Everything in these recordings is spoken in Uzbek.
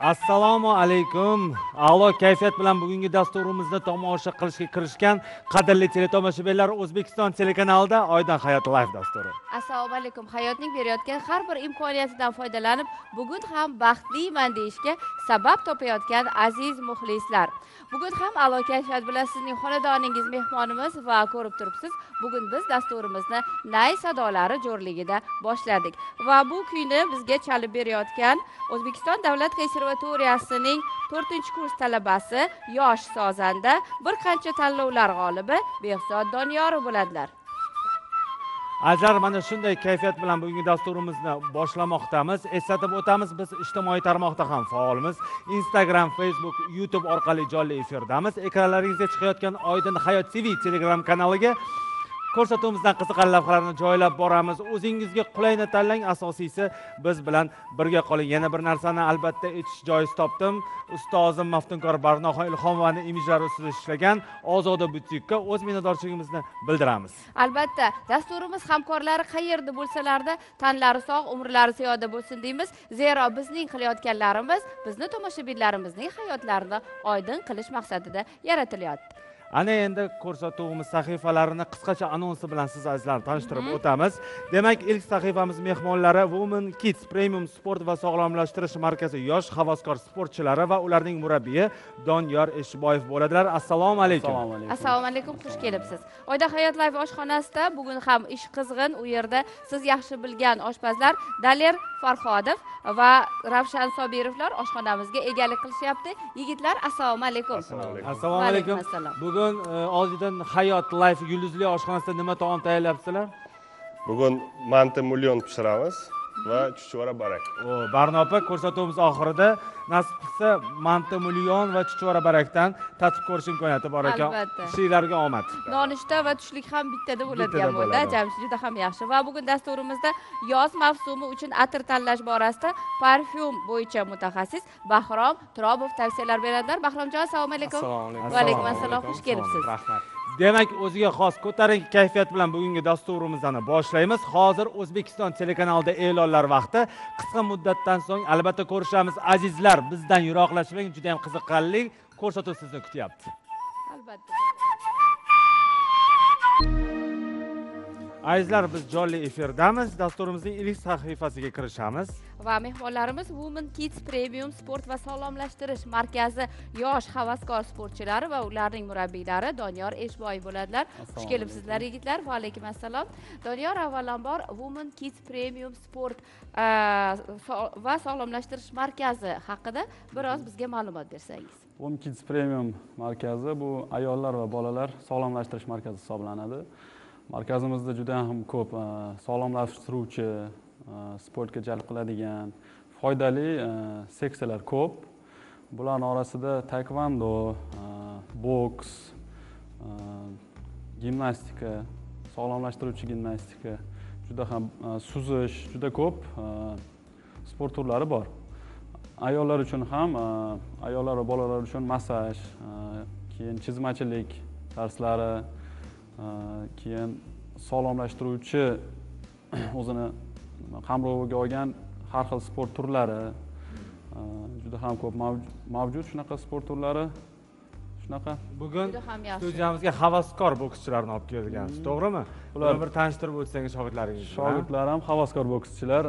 Assalomu alaykum. A'lo kayfiyat bilan bugungi dasturimizni tomosha qilishga kirishgan qadrli teletomoshabinlar, O'zbekiston telekanalida Oydin Hayot Live dasturi. Assalomu alaykum. Hayotning berayotgan har bir imkoniyatidan foydalanib, bugun ham baxtliman deyishga sabab topayotgan aziz muxlislar. Bugun ham a'lo kayfiyat bilan sizning xonadoningiz mehmonimiz va ko'rib turibsiz. Bugun biz dasturimizni nay sadolari jo'rligida boshladik va bu kuyni bizga chalib berayotgan O'zbekiston Davlat konservatoriyasining 4-kurs talabasi, yosh sozanda, bir qancha tanlovlar g'olibi Behzod Doniyorov bo'ladilar. Azar, mana shunday kayfiyat bilan bugungi dasturimizni boshlamoqdamiz. Eslatib o'tamiz, biz ijtimoiy tarmoqda ham faolmiz. Instagram, Facebook, YouTube orqali jonli efirdamiz. Ekranlaringizga chiqayotgan Oydin Hayot TV Telegram kanaliga ko'rsatuvimizdan qiziqarli lavhalarni joylab boramiz. O'zingizga qulayni tanlang, asosiysi biz bilan birga qoling. Yana bir narsani albatta aytish joiz topdim. Ustozim Maftunkor Barnoxon Ilhomovani imijlari ustida ishlagan Ozoda butikka o'z minnatdorchiligimizni bildiramiz. Albatta, dasturimiz hamkorlari qayerda bo'lsalarda tanlari sog', umrlari ziyoda bo'lsin deymiz. Zero bizning qilayotganlarimiz bizni tomoshabinlarimizning hayotlarini oydin qilish maqsadida yaratilyapti. Ana endi ko'rsatuvimiz sahifalarini qisqacha anonsi bilan siz azizlarni tanishtirib o'tamiz. Demak, ilk sahifamiz mehmonlari Women Kids Premium Sport va sog'lomlashtirish markazi yosh havaskor sportchilari va ularning murabbiyi Doniyor Eshboyev bo'ladilar. Assalomu alaykum. Assalomu alaykum, xush kelibsiz. Oyda Hayot Live oshxonasida bugun ham ish qizg'in. U yerda siz yaxshi bilgan oshpazlar Daler Farhodov va Ravshan Sobirovlar oshxonamizga egalik qilishyapti. Yigitlar, assalomu alaykum. Assalomu alaykum. Bugun Oldin Hayot Live yulduzli oshxonasida nima taom tayyorlayapsizlar? Bugun manta million pishiramiz va chuchvara barak. Barnopa ko'rsatuvimiz oxirida nasib qilsa manta million va chuchvara barakdan tatib ko'rish imkoniyati bor ekan. Ishinglarga omad. Nonushta va tushlik ham bittada bo'ladigan bo'ldi. Jamshid juda ham yaxshi. Va bugun dasturimizda yoz mavsumi uchun atir tanlash borasida parfyum bo'yicha mutaxassis Bahrom Turobov tavsiyalar beradilar. Bahromjon, assalomu alaykum. Va alaykum assalom, xush kelibsiz. Rahmat. Demak, o'ziga xos ko'tarinki kayfiyat bilan bugungi dasturimizni boshlaymiz. Hozir O'zbekiston telekanalida e'lonlar vaqti. Qisqa muddatdan so'ng albatta ko'rishamiz. Azizlar, bizdan yiroqlashmang, juda ham qiziqarli ko'rsatuv sizni kutyapti. Albatta. Azizlar, biz jonli efirdamiz. Dasturimizning ilk sahifasiga kirishamiz. Va mehmonlarimiz Women Kids Premium Sport va sog'lomlashtirish markazi yosh havaskor sportchilari va ularning murabbiylari Doniyor Eshboyev bo'ladilar. Xush kelibsizlar yigitlar. Va alaykum assalom. Doniyor, avvalambor Women Kids Premium Sport va sog'lomlashtirish markazi haqida biroz bizga ma'lumot bersangiz. Women Kids Premium markazi bu ayollar va bolalar sog'lomlashtirish markazi hisoblanadi. Markazimizda juda ham ko'p sog'lomlashtiruvchi, sportga jalb qiladigan foydali seksiyalar ko'p. Bularning orasida taekvondo, boks, gimnastika, sog'lomlashtiruvchi gimnastika, juda ham suzish, juda ko'p sport turlari bor. Ayollar uchun ham, ayollar va bolalar uchun massaj, keyin chizmachilik darslari, keyin sog'lomlashtiruvchi o'zini qamroviga olgan har xil sport turlari juda ham ko'p mavjud. Shunaqa sport turlari shunaqa. Bugun studiyamizga havaskor bokschilarni olib kelgansiz, to'g'rimi? Ularni bir tanishtirib o'tsangiz shogirdlaringiz. Shogirdlar ham havaskor bokschilar.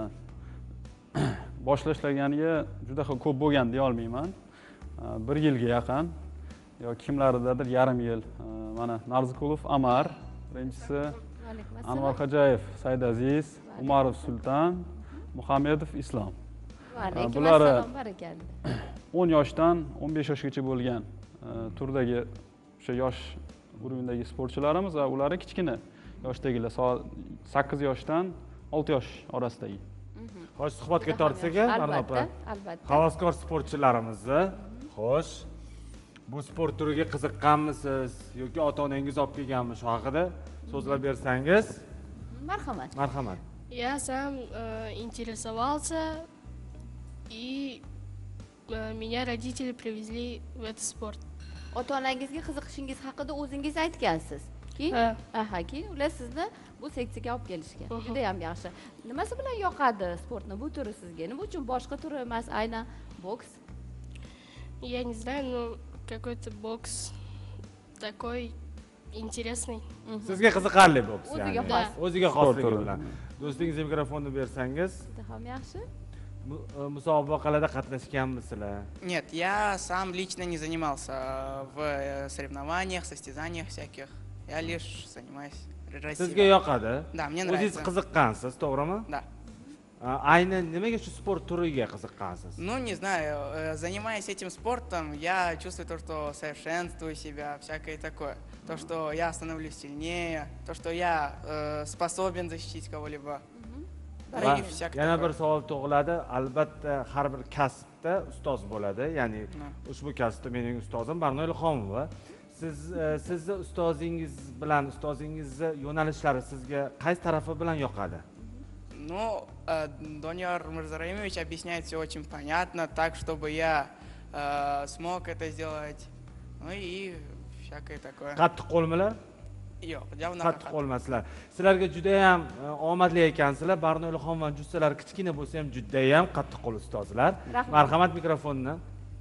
Boshlaganiga juda ko'p bo'lgan deya olmayman. 1 yilga yaqin yoki kimlaridadir yarim yil. Mana Narzikulov Amar, birinchisi Anvar Xo'jayev Saydaziz, Umarov Sultan, Muhammedov Islom. Bular 10 yoshdan 15 yoshgacha bo'lgan turdagi o'sha yosh guruhidagi sportchilarimiz va ularning kichkina yoshdagilar 8 yoshdan 6 yosh orasidagi. Xo'sh, suhbatga tortsak, albatta. Havaskor sportchilarimizni, xo'sh, bu sport turiga qiziqqanmisiz yoki ota-onangiz olib kelganmi, shu haqida so'zlab bersangiz? Marhamat. Marhamat. Я сам интересовался, и меня родители привезли в этот спорт. Ota-onangizga qiziqishingiz haqida o'zingiz aytgansiz. keyin Ha. aha keyin ular sizni bu seksiyaga olib kelishgan juda ham yaxshi nimasi bilan yoqadi sportni bu turi sizga nima uchun boshqa turi emas aynan boks Я не знаю, но какой-то бокс такой интересный. Sizga qiziqarli boks O'ziga ya'ni. xos. O'ziga Sport xosligi turi. bilan. Do'stingizga mikrofonni bersangiz, juda ham yaxshi musobaqalarda qatnashganmisizlar? Нет, я сам лично не занимался в соревнованиях, состязаниях всяких. Я лишь занимаюсь Sizga Россией. yoqadi? Да, мне O'zingiz нравится. qiziqqansiz, to'g'rimi? Да. Ayni nimaga shu sport turiga qiziqqansiz? Ну, не знаю, занимаясь этим спортом, я чувствую то, что совершенствую себя, всякое такое. То, что я становлюсь сильнее, то, что я способен защитить кого-либо. Va Ну и всякое yana bir такое. savol tug'iladi. Albatta har bir kasbda ustoz bo'ladi. Ya'ni Да. ushbu kasbda mening ustozim Barno Ilhomova. Sizni ustozingiz bilan ustozingizni yo'nalishlari sizga qaysi tarafi bilan yoqadi? Ну, Дониор Мурзараимович объясняет все очень понятно, так, чтобы я смог это сделать. Ну и всякое такое. Qattiq qo'lmilar? Yo'q, javna Qattiq qo'lmasizlar. Sizlarga juda ham omadli ekansizlar. Barno Ilhomova jussalar kichkina bo'lsa ham juda ham qattiq qo'l ustozlar. Rahmat. Marhamat mikrofonni.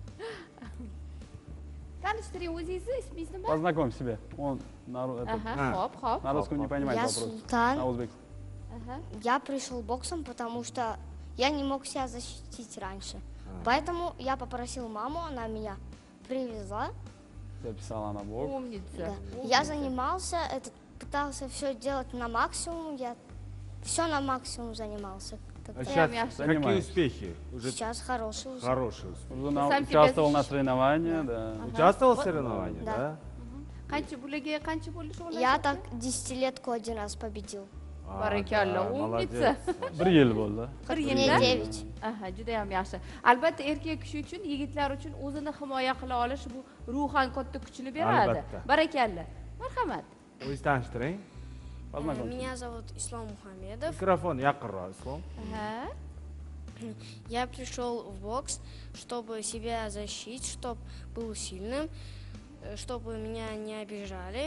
tanishtiring o'zingizni ismingiz nima Познакомь себя. Он aha hop на русском не понимает Я вопрос. Султан. На узбекском. aha Я пришел боксом, потому что я не мог себя защитить раньше. Поэтому я попросил маму, она меня привезла. Записала на бок. umница Да. Я занимался, пытался все делать на максимум. Я все на максимум занимался. Тогда. Сейчас yaxshi. какие Занимаюсь. успехи? Уже Сейчас хороший успех. хорошие успехи. Уже Сам себя участвовал на защищаешь. соревнованиях, да. Участвовал в соревнованиях, Да. да? qancha bularga qancha bo'ldi Я так десятилетку один раз победил. Barakalla, Да, umniца. молодец. Bir yil bo'ldi. bir Мне yilda 9. aha juda ham yaxshi albatta erkak kishi uchun yigitlar uchun o'zini himoya qila olish bu ruhan katta kuchni beradi Albatta. barakalla marhamat O'zingizni tanishtiring. Познакомься. Меня зовут Ислам Мухамедов. Mikrofon yaqinroq Islom. aha Я пришел в бокс, чтобы себя защитить, чтобы был сильным, чтобы меня не обижали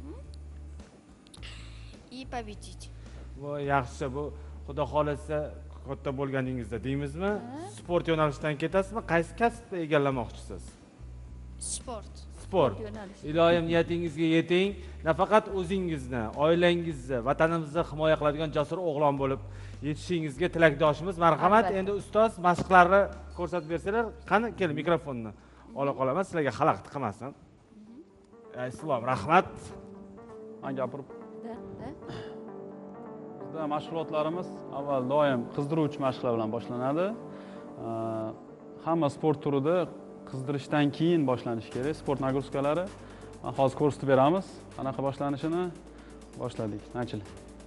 и победить. Bu yaxshi bu xudo xolasa katta bo'lganingizda deymizmi? Sport yo'nalishidan ketasizmi? Qaysi kasbni egallamoqchisiz? Спорт. Sport. yo'nalish. Iloyim niyatingizga yeting. Nafaqat o'zingizni, oilangizni, vatanimizni himoya qiladigan jasur o'g'lon bo'lib yetishingizga tilakdoshimiz. Marhamat, Albatta. endi ustoz mashqlarni ko'rsatib bersalar, qani kel mikrofonni ola qolaman, sizlarga xalaqit qilmasin. Islom, rahmat. Men gapirib. Da, da. Bizda mashg'ulotlarimiz avval doim qizdiruvchi mashqlar bilan boshlanadi. Hamma sport turida qizdirishdan keyin boshlanishi kerak. Sport nagruzikalari. Hozir ko'rsatib beramiz. Qanaqa boshlanishini boshladik. Начали.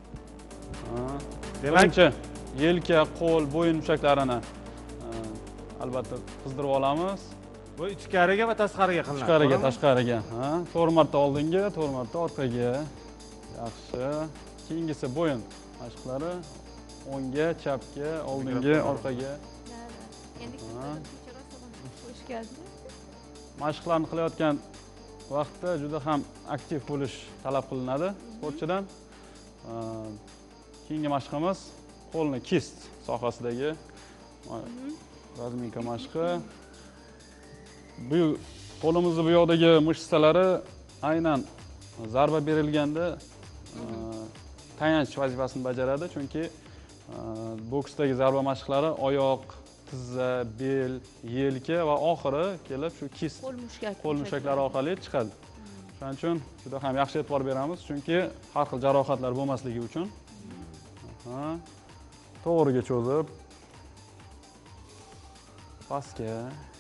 Birinchi yelka, qo'l, bo'yin mushaklarini albatta qizdirib olamiz. Bu ichkariga va tashqariga qilinadi. Tashqariga, to'g'rimi? tashqariga. 4 marta oldinga, 4 marta orqaga. Yaxshi. Keyingisi bo'yin mashqlari. O'ngga, chapga, oldinga, orqaga. endi xush keldi Mashqlarni qilayotgan vaqtda juda ham aktiv bo'lish talab qilinadi sportchidan. Keyingi mashqimiz qo'lni kist sohasidagi razminka mashqi. Bu qo'limizni bu yoqdagi mышцалari aynan zarba berilganda tayanch vazifasini bajaradi, chunki boksdagi zarba mashqlari oyoq, tizza, bel, yelka va oxiri kelib shu kist qo'l mushaklari orqali chiqadi. Shuning uchun juda ham yaxshi e'tibor beramiz, chunki har xil jarohatlar bo'lmasligi uchun. To'g'riga cho'zib, pastga.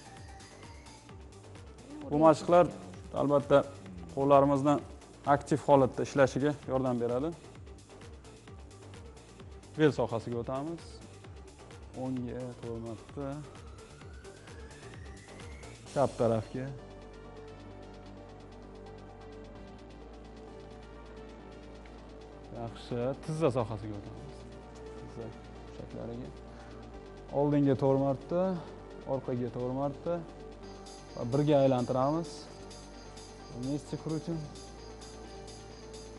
Bu mashqlar albatta qo'llarimizni aktiv holatda ishlashiga yordam beradi. Bel sohasiga o'tamiz. O'ngga, to'rt marta. Chap tarafga. Yaxshi, tizza sohasiga o'tamiz. Tizza mushaklariga. Oldinga 4 marta, orqaga 4 marta va birga aylantiramiz. Вместе крутим.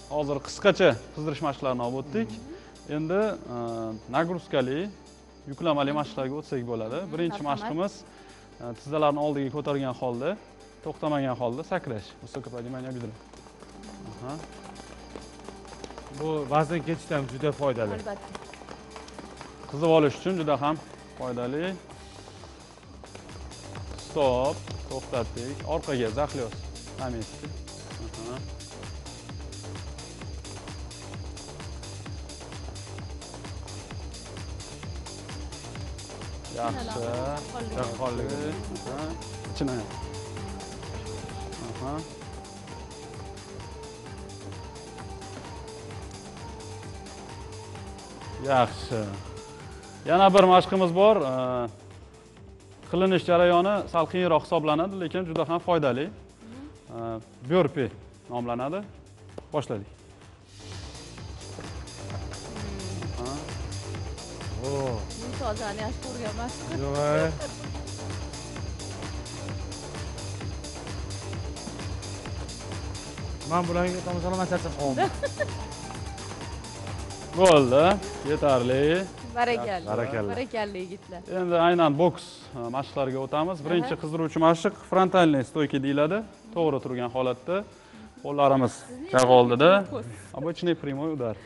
hozir qisqacha qizdirish mashqlarini olib o'tdik. Endi nagruzkali, yuklamali mashqlarga o'tsak bo'ladi. Birinchi mashqimiz tizzalarni oldiga ko'targan holda, to'xtamagan holda sakrash. Высокое поднимание бедра. Bu vazn ketishda ham juda foydali. Albatta. Qizib olish uchun juda ham foydali. Stop, to'xtatdik. Orqaga zaxlyos. Na месте. Yaxshi. Yaqqonligi. Ichini. Yaxshi. Yana bir mashqimiz bor. Qilinish jarayoni sal qiyinroq hisoblanadi, lekin juda ham foydali. Burpee nomlanadi. Boshladik. Tozani yaxshi ko'rganman. Yo'q. Men bularga tomoshaman charchab qoldim. Bo'ldi, yetarli. Barakalla. Barakalla. Barakalla yigitlar. Endi aynan boks mashqlariga o'tamiz. Birinchi qizdiruvchi mashq frontalniy stoyka deyiladi. To'g'ri turgan holatda qo'llarimiz jag' oldida. Обычный прямой удар.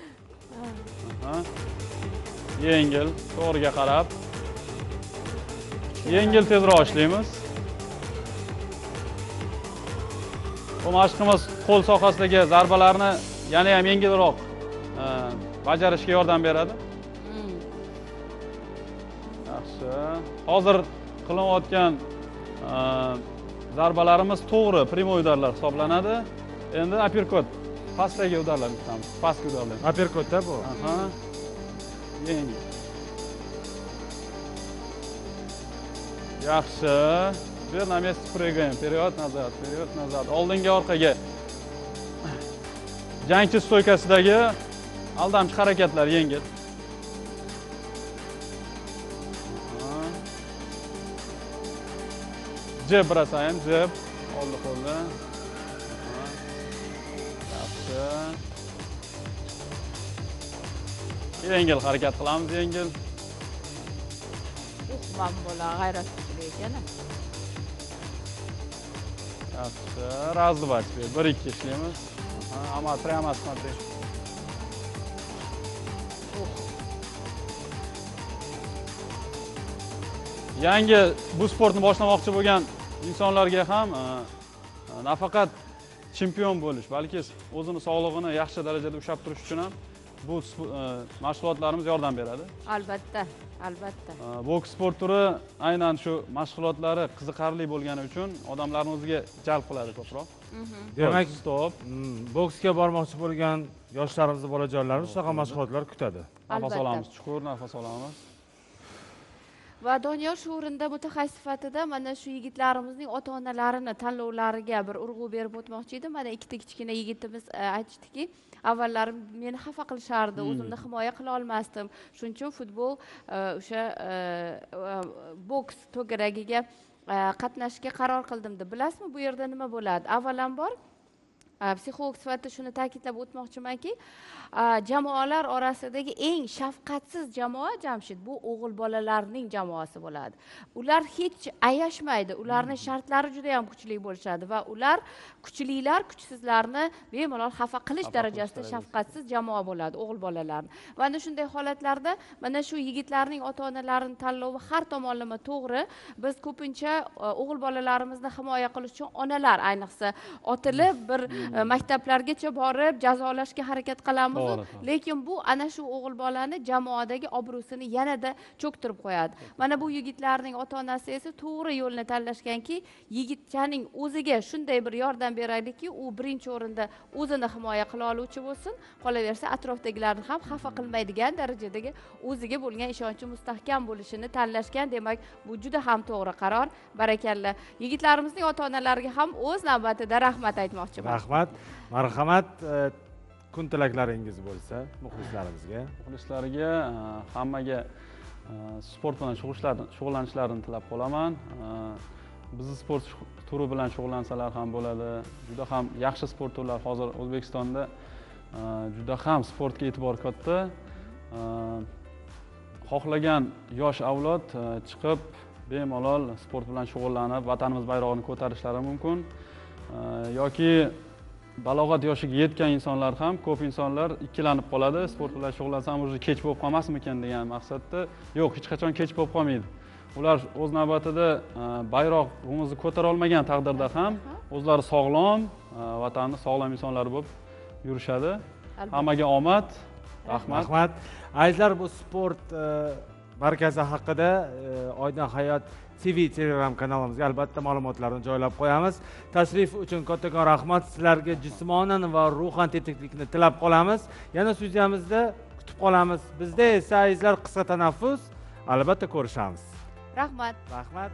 Yengil, to'g'riga qarab. Yengil tezroq ishlaymiz. Bu mashqimiz qo'l sohasidagi zarbalarni yana ham yengilroq bajarishga yordam beradi. Yaxshi. Hozir qilinayotgan zarbalarimiz to'g'ri primoy udarlar hisoblanadi. Endi uppercut, pastdagi udarlarni kutamiz. Pastki udarlar. Uppercut-da bu. Yengil. Yaxshi. Bir na месте прыгаем. Вперед, назад, вперед, назад. Oldinga, orqaga. Jangchi stoykasidagi aldamchi harakatlar yengil. Jeb бросаем, jeb. Oldi qo'lni. Yaxshi. Yengil harakat qilamiz, yengil. Uxman bola g'ayrat kuchli ekan. Yaxshi. Раздавать. 1-2 ishlaymiz. Ama прямо смотри. Yangi bu sportni boshlamoqchi bo'lgan insonlarga ham nafaqat chempion bo'lish, balki o'zini sog'lig'ini yaxshi darajada ushlab turish uchun ham bu mashg'ulotlarimiz yordam beradi. Albatta, albatta. Boks sport turi aynan shu mashg'ulotlari qiziqarli bo'lgani uchun odamlarni o'ziga jalb qiladi ko'proq. Demak, stop. Boksga bormoqchi bo'lgan yoshlarimiz, bolajonlarimiz shunaqa mashg'ulotlar kutadi. Nafas olamiz, chuqur nafas olamiz. Va Doniyor shu o'rinda mutaxassis sifatida mana shu yigitlarimizning ota-onalarini tanlovlariga bir urg'u berib o'tmoqchi edim. Mana ikkita kichkina yigitimiz aytishdiki, avvallari meni xafa qilishardi, o'zimni himoya qila olmasdim. Shuning uchun futbol o'sha boks to'garagiga qatnashishga qaror qildim deb. Bilasizmi, bu yerda nima bo'ladi? Avvalambor psixolog sifatida shuni ta'kidlab o'tmoqchimanki, jamoalar orasidagi eng shafqatsiz jamoa Jamshid bu o'g'il bolalarning jamoasi bo'ladi. Ular hech ayashmaydi, ularning shartlari juda ham kuchli bo'lishadi va ular kuchlilar kuchsizlarni bemalol xafa qilish darajasida shafqatsiz jamoa bo'ladi o'g'il bolalarni. Va ana shunday holatlarda mana shu yigitlarning ota-onalarini tanlovi har tomonlama to'g'ri. Biz ko'pincha o'g'il bolalarimizni himoya qilish uchun onalar ayniqsa otilib bir maktablargacha borib jazolashga harakat qilamiz. Lekin bu ana shu o'g'il bolani jamoadagi obro'sini yanada cho'ktirib qo'yadi. Mana bu yigitlarning ota-onasi esa to'g'ri yo'lni tanlashganki, yigitchaning o'ziga shunday bir yordam beraylikki, u birinchi o'rinda o'zini himoya qila oluvchi bo'lsin, qolaversa atrofdagilarni ham xafa qilmaydigan darajadagi o'ziga bo'lgan ishonchi mustahkam bo'lishini tanlashgan. Demak, bu juda ham to'g'ri qaror. Barakalla. Yigitlarimizning ota-onalariga ham o'z navbatida rahmat aytmoqchiman. Rahmat, marhamat. Kun tilaklaringiz bo'lsa muxlislarimizga. Muxlislarga hammaga sport bilan shug'ullanishlarini tilab qolaman. Bizni sport turi bilan shug'ullansalar ham bo'ladi. Juda ham yaxshi sport turlari hozir O'zbekistonda juda ham sportga e'tibor katta. Xohlagan yosh avlod chiqib bemalol sport bilan shug'ullanib, vatanimiz bayrog'ini ko'tarishlari mumkin. Yoki balog'at yoshiga yetgan insonlar ham, ko'p insonlar ikkilanib qoladi. Sport bilan shug'ullansam, o'zi kech bo'lib qolmasmikan degan maqsadda. Yo'q, hech qachon kech bo'lib qolmaydi. Ular o'z navbatida bayrog'imizni ko'tara olmagan taqdirda ham o'zlari sog'lom, vatanni sog'lom insonlar bo'lib yurishadi. Hammaga omad. Rahmat. Azizlar, bu sport markazi haqida Oydin Hayot TV Telegram kanalimizga albatta ma'lumotlarni joylab qo'yamiz. Tashrif uchun kattakon rahmat. Sizlarga jismonan va ruhan tetiklikni tilab qolamiz. Yana studiyamizda kutib qolamiz. Bizda esa azizlar qisqa tanaffus, albatta ko'rishamiz. Rahmat.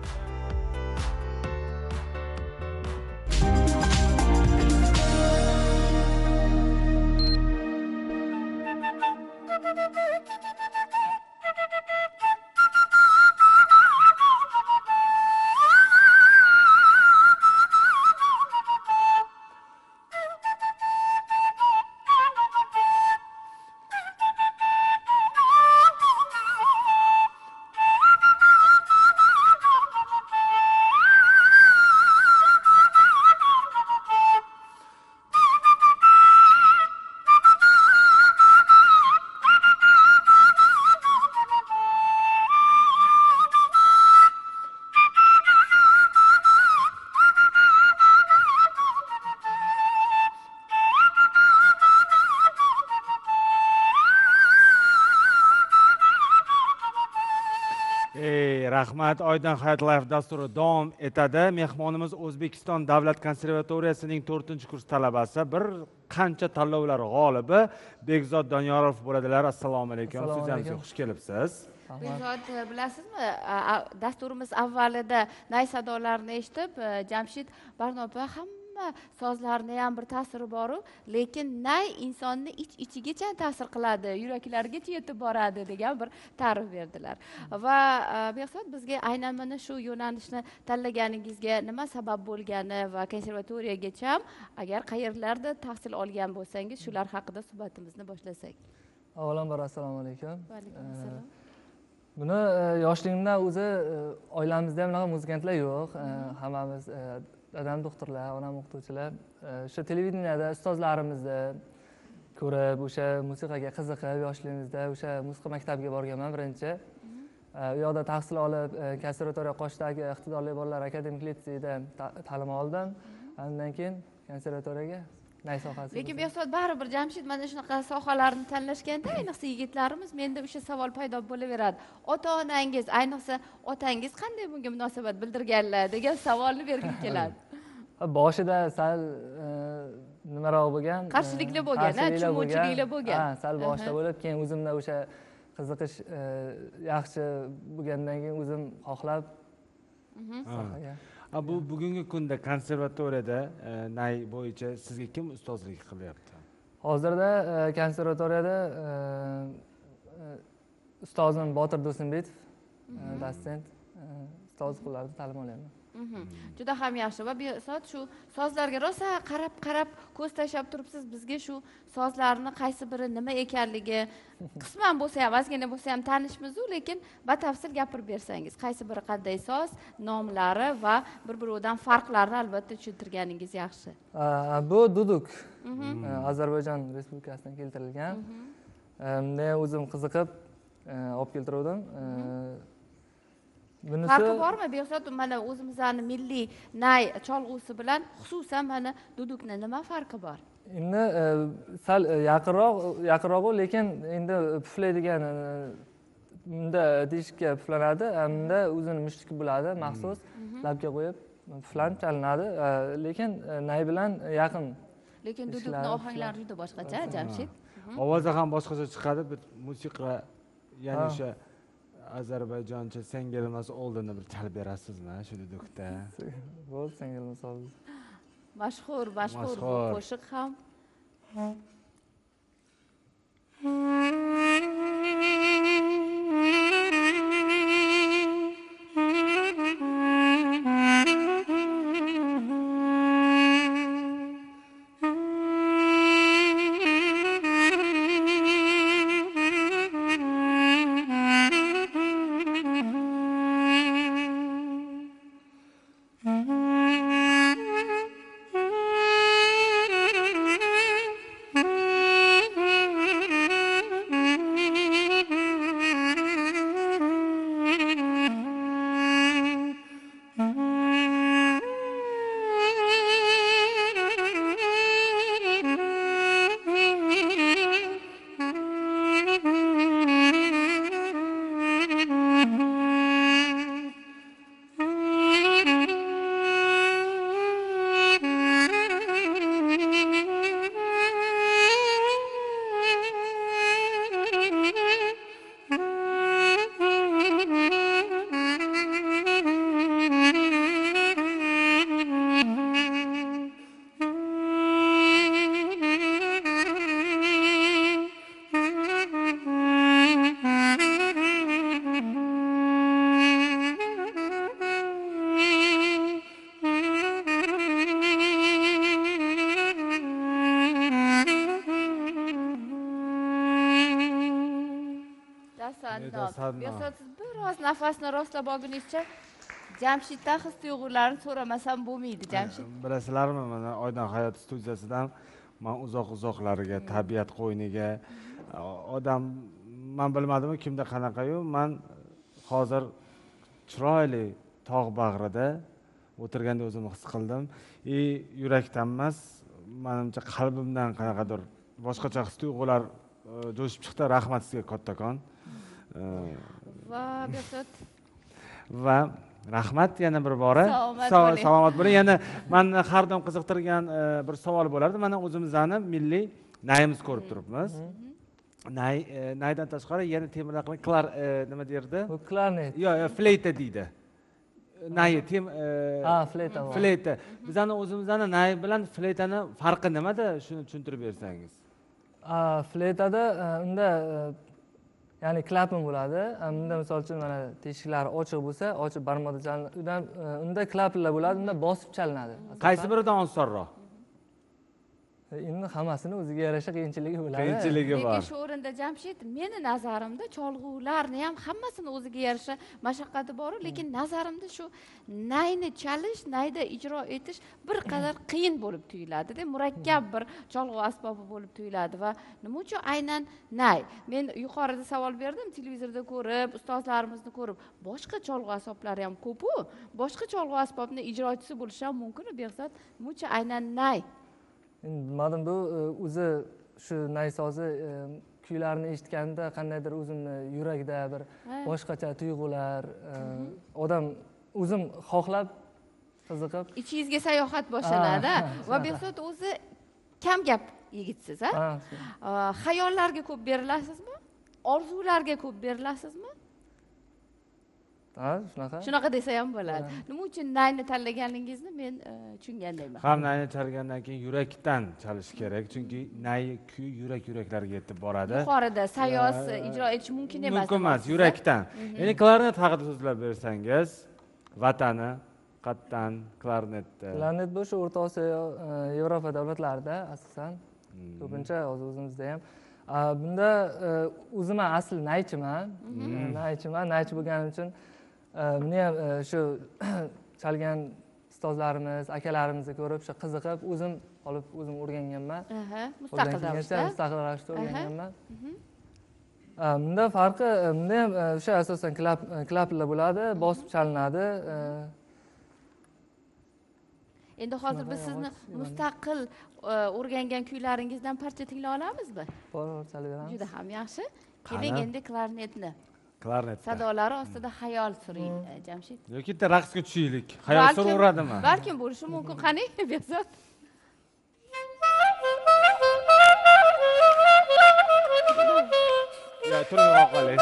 Rahmat. Oydin Hayot Life dasturi davom etadi. Mehmonimiz O'zbekiston Davlat konservatoriyasining 4-kurs talabasi, bir qancha tanlovlar g'olibi Bekzod Doniyorov bo'ladilar. Assalomu alaykum. Studiyamizga xush kelibsiz. Bekzod, bilasizmi, dasturimiz avvalida nay sadolarni eshitib, Jamshid Barnopa hamma sozlarni ham bir ta'siri bor-u, lekin nay insonni ichigacha ta'sir qiladi, yuraklargacha yetib boradi degan bir ta'rif berdilar. Va Bekzod, bizga aynan mana shu yo'nalishni tanlaganingizga nima sabab bo'lgani va konservatoriyagacha ham agar qayerlarda tahsil olgan bo'lsangiz, shular haqida suhbatimizni boshlasak. Avvalambor assalomu alaykum. Va alaykum assalom. Buni yoshligimdan o'zi oilamizda ham bunaqa muzikantlar yo'q. Hammamiz dadam doktorlar, onam o'qituvchilar. O'sha televideniyada ustozlarimizni ko'rib, o'sha musiqaga qiziqib, yoshligimizda o'sha musiqa maktabiga borganman birinchi. U yoqda tahsil olib, konservatoriya Qoshdagi iqtidorli bolalar akademik litseyida ta'lim oldim. Undan keyin konservatoriyaga nay sohasi. Lekin Bekzod, baribir Jamshid mana shunaqa sohalarni tanlashganda, ayniqsa yigitlarimiz, menda o'sha savol paydo bo'laveradi. Ota-onangiz, ayniqsa otangiz qanday bunga munosabat bildirganlar degan savolni bergim keladi. Boshida sal nimaroq bo'lgan, qarshilikli bo'lgan, tushunmovchiliklar bo'lgan. Ha, sal boshida bo'lib, keyin o'zimda o'sha qiziqish yaxshi bo'lgandan keyin o'zim xohlab sohaga. Bu bugungi kunda konservatoriyada nay bo'yicha sizga kim ustozlik qilyapti? Hozirda konservatoriyada ustozim Botir Do'stinbetov, dotsent, ustoz qo'llarida ta'lim olyapman. Juda ham yaxshi. Va Bekzod, shu sozlarga rosa qarab ko'z tashlab turibsiz. Bizga shu sozlarni qaysi biri nima ekanligi qisman bo'lsa ham, ozgina bo'lsa ham tanishmiz-ku, lekin batafsil gapirib bersangiz, qaysi biri qanday soz, nomlari va bir-biridan farqlarini albatta tushuntirganingiz yaxshi. Bu duduk. Ozarbayjon Respublikasidan keltirilgan. Men o'zim qiziqib olib keltirdim. Farqi bormi Bekzod? Mana o'zimizning milliy nay cholg'usi bilan xususan mana dudukni nima farqi bor? Endi sal yaqinroq, lekin endi puflaydigan bunda teshikka puflanadi, bunda o'zini mushtiki bo'ladi, maxsus labga qo'yib puflanib chalinadi, lekin nay bilan yaqin. Lekin dudukning ohanglari juda boshqacha, Jamshid. Ovozi ham boshqacha chiqadi, bir musiqa, ya'ni o'sha Ozarbayjoncha Sengelmas oldini bir chalib berasizmi shu dudukda? Bo'ldi, Sengelmas oldi. Mashhur bu qo'shiq ham. tasanno. Behzod, siz biroz nafasni rostlab olgunizcha Jamshiddan his tuyg'ularini so'ramasam bo'lmaydi, Jamshid. Bilasizlarmi, mana Oydin hayot studiyasidan men uzoqlarga, tabiat qo'yniga odam men bilmadim kimda qanaqayu, men hozir chiroyli tog' bag'rida o'tirganda o'zimni his qildim. Yurakdan emas, menimcha qalbimdan qanaqadir boshqacha his tuyg'ular jo'shib chiqdi. Rahmat sizga kattakon. Va Behzod. Va rahmat yana bir bora. Salomat bo'ling. Yana meni har doim qiziqtirgan bir savol bo'lardi. Mana o'zimizni milliy nayimiz ko'rib turibmiz. Naydan tashqari yana temiraqli nima derdi? Bu klarnet. Yo'q, fleyta deydi. Nay fleyta. Fleyta. Bizning o'zimizning nay bilan fleytani farqi nimada? Shuni tushuntirib bersangiz. Fleytada unda ya'ni klapan bo'ladi. Unda misol uchun mana teshiklari ochiq bo'lsa, ochiq barmoqda chalinadi. Unda klapanlar bo'ladi, unda bosib chalinadi. Qaysi biridan osonroq? Endi hammasini o'ziga yarasha qiyinchiligi bo'ladi. Qiyinchiligi bor. Lekin shu o'rinda Jamshid, meni nazarimda cholg'ularni ham hammasini o'ziga yarasha mashaqqati bor, lekin nazarimda shu nayni chalish, nayda ijro etish bir qadar qiyin bo'lib tuyuladi-da, murakkab bir cholg'u asbobi bo'lib tuyuladi va nima uchun aynan nay? Men yuqorida savol berdim, televizorda ko'rib, ustozlarimizni ko'rib, boshqa cholg'u asboblari ham ko'p-ku, boshqa cholg'u asbobni ijrochisi bo'lishi ham mumkin, Behzod. Nima uchun aynan nay? Madam bu o'zi shu naysozi kuylarni eshitganda qandaydir o'zimni yurakda bir boshqacha tuyg'ular, odam o'zim xohlab, qiziqib, ichingizga sayohat boshlanadi va Behzod o'zi kam gap yigitsiz, Xayollarga ko'p berilasizmi? Orzularga ko'p berilasizmi? Shunaqa desa ham bo'ladi. Nima uchun nayni tanlaganingizni men tushungandayman. Ham nayni chalgandan keyin yurakdan chalish kerak, chunki nay kuy yuraklarga yetib boradi. Yuqorida sayoz ijro etish mumkin emas. Mumkin emas, yurakdan. Endi klarnet haqida so'zlab bersangiz, vatani qatdan klarnetda. Klarnet bu shu O'rta Osiyo, Yevropa davlatlarida asosan, ko'pincha o'zimizda ham. Bunda o'zim asl naychiman. Naychi bo'lganim uchun buni ham shu chalgan ustozlarimiz, akalarimizni ko'rib, shu qiziqib, o'zim olib o'zim o'rganganman. Mustaqil ravishda o'rganganman. Bunda farqi, bunda ham o'sha asosan klaplar bo'ladi, bosib chalinadi. Endi hozir biz sizni mustaqil o'rgangan kuylaringizdan parcha tinglay olamizmi? Bor, chalaveramiz. Juda ham yaxshi. Keling endi klarnetni. Klarnet. Sadolari ostida xayol suring, Jamshid. Yoki bitta raqsga tushaylik. Xayol suraveradimi? Balkim bo'lishi mumkin. Qani, Behzod. Ya, turing oqoling.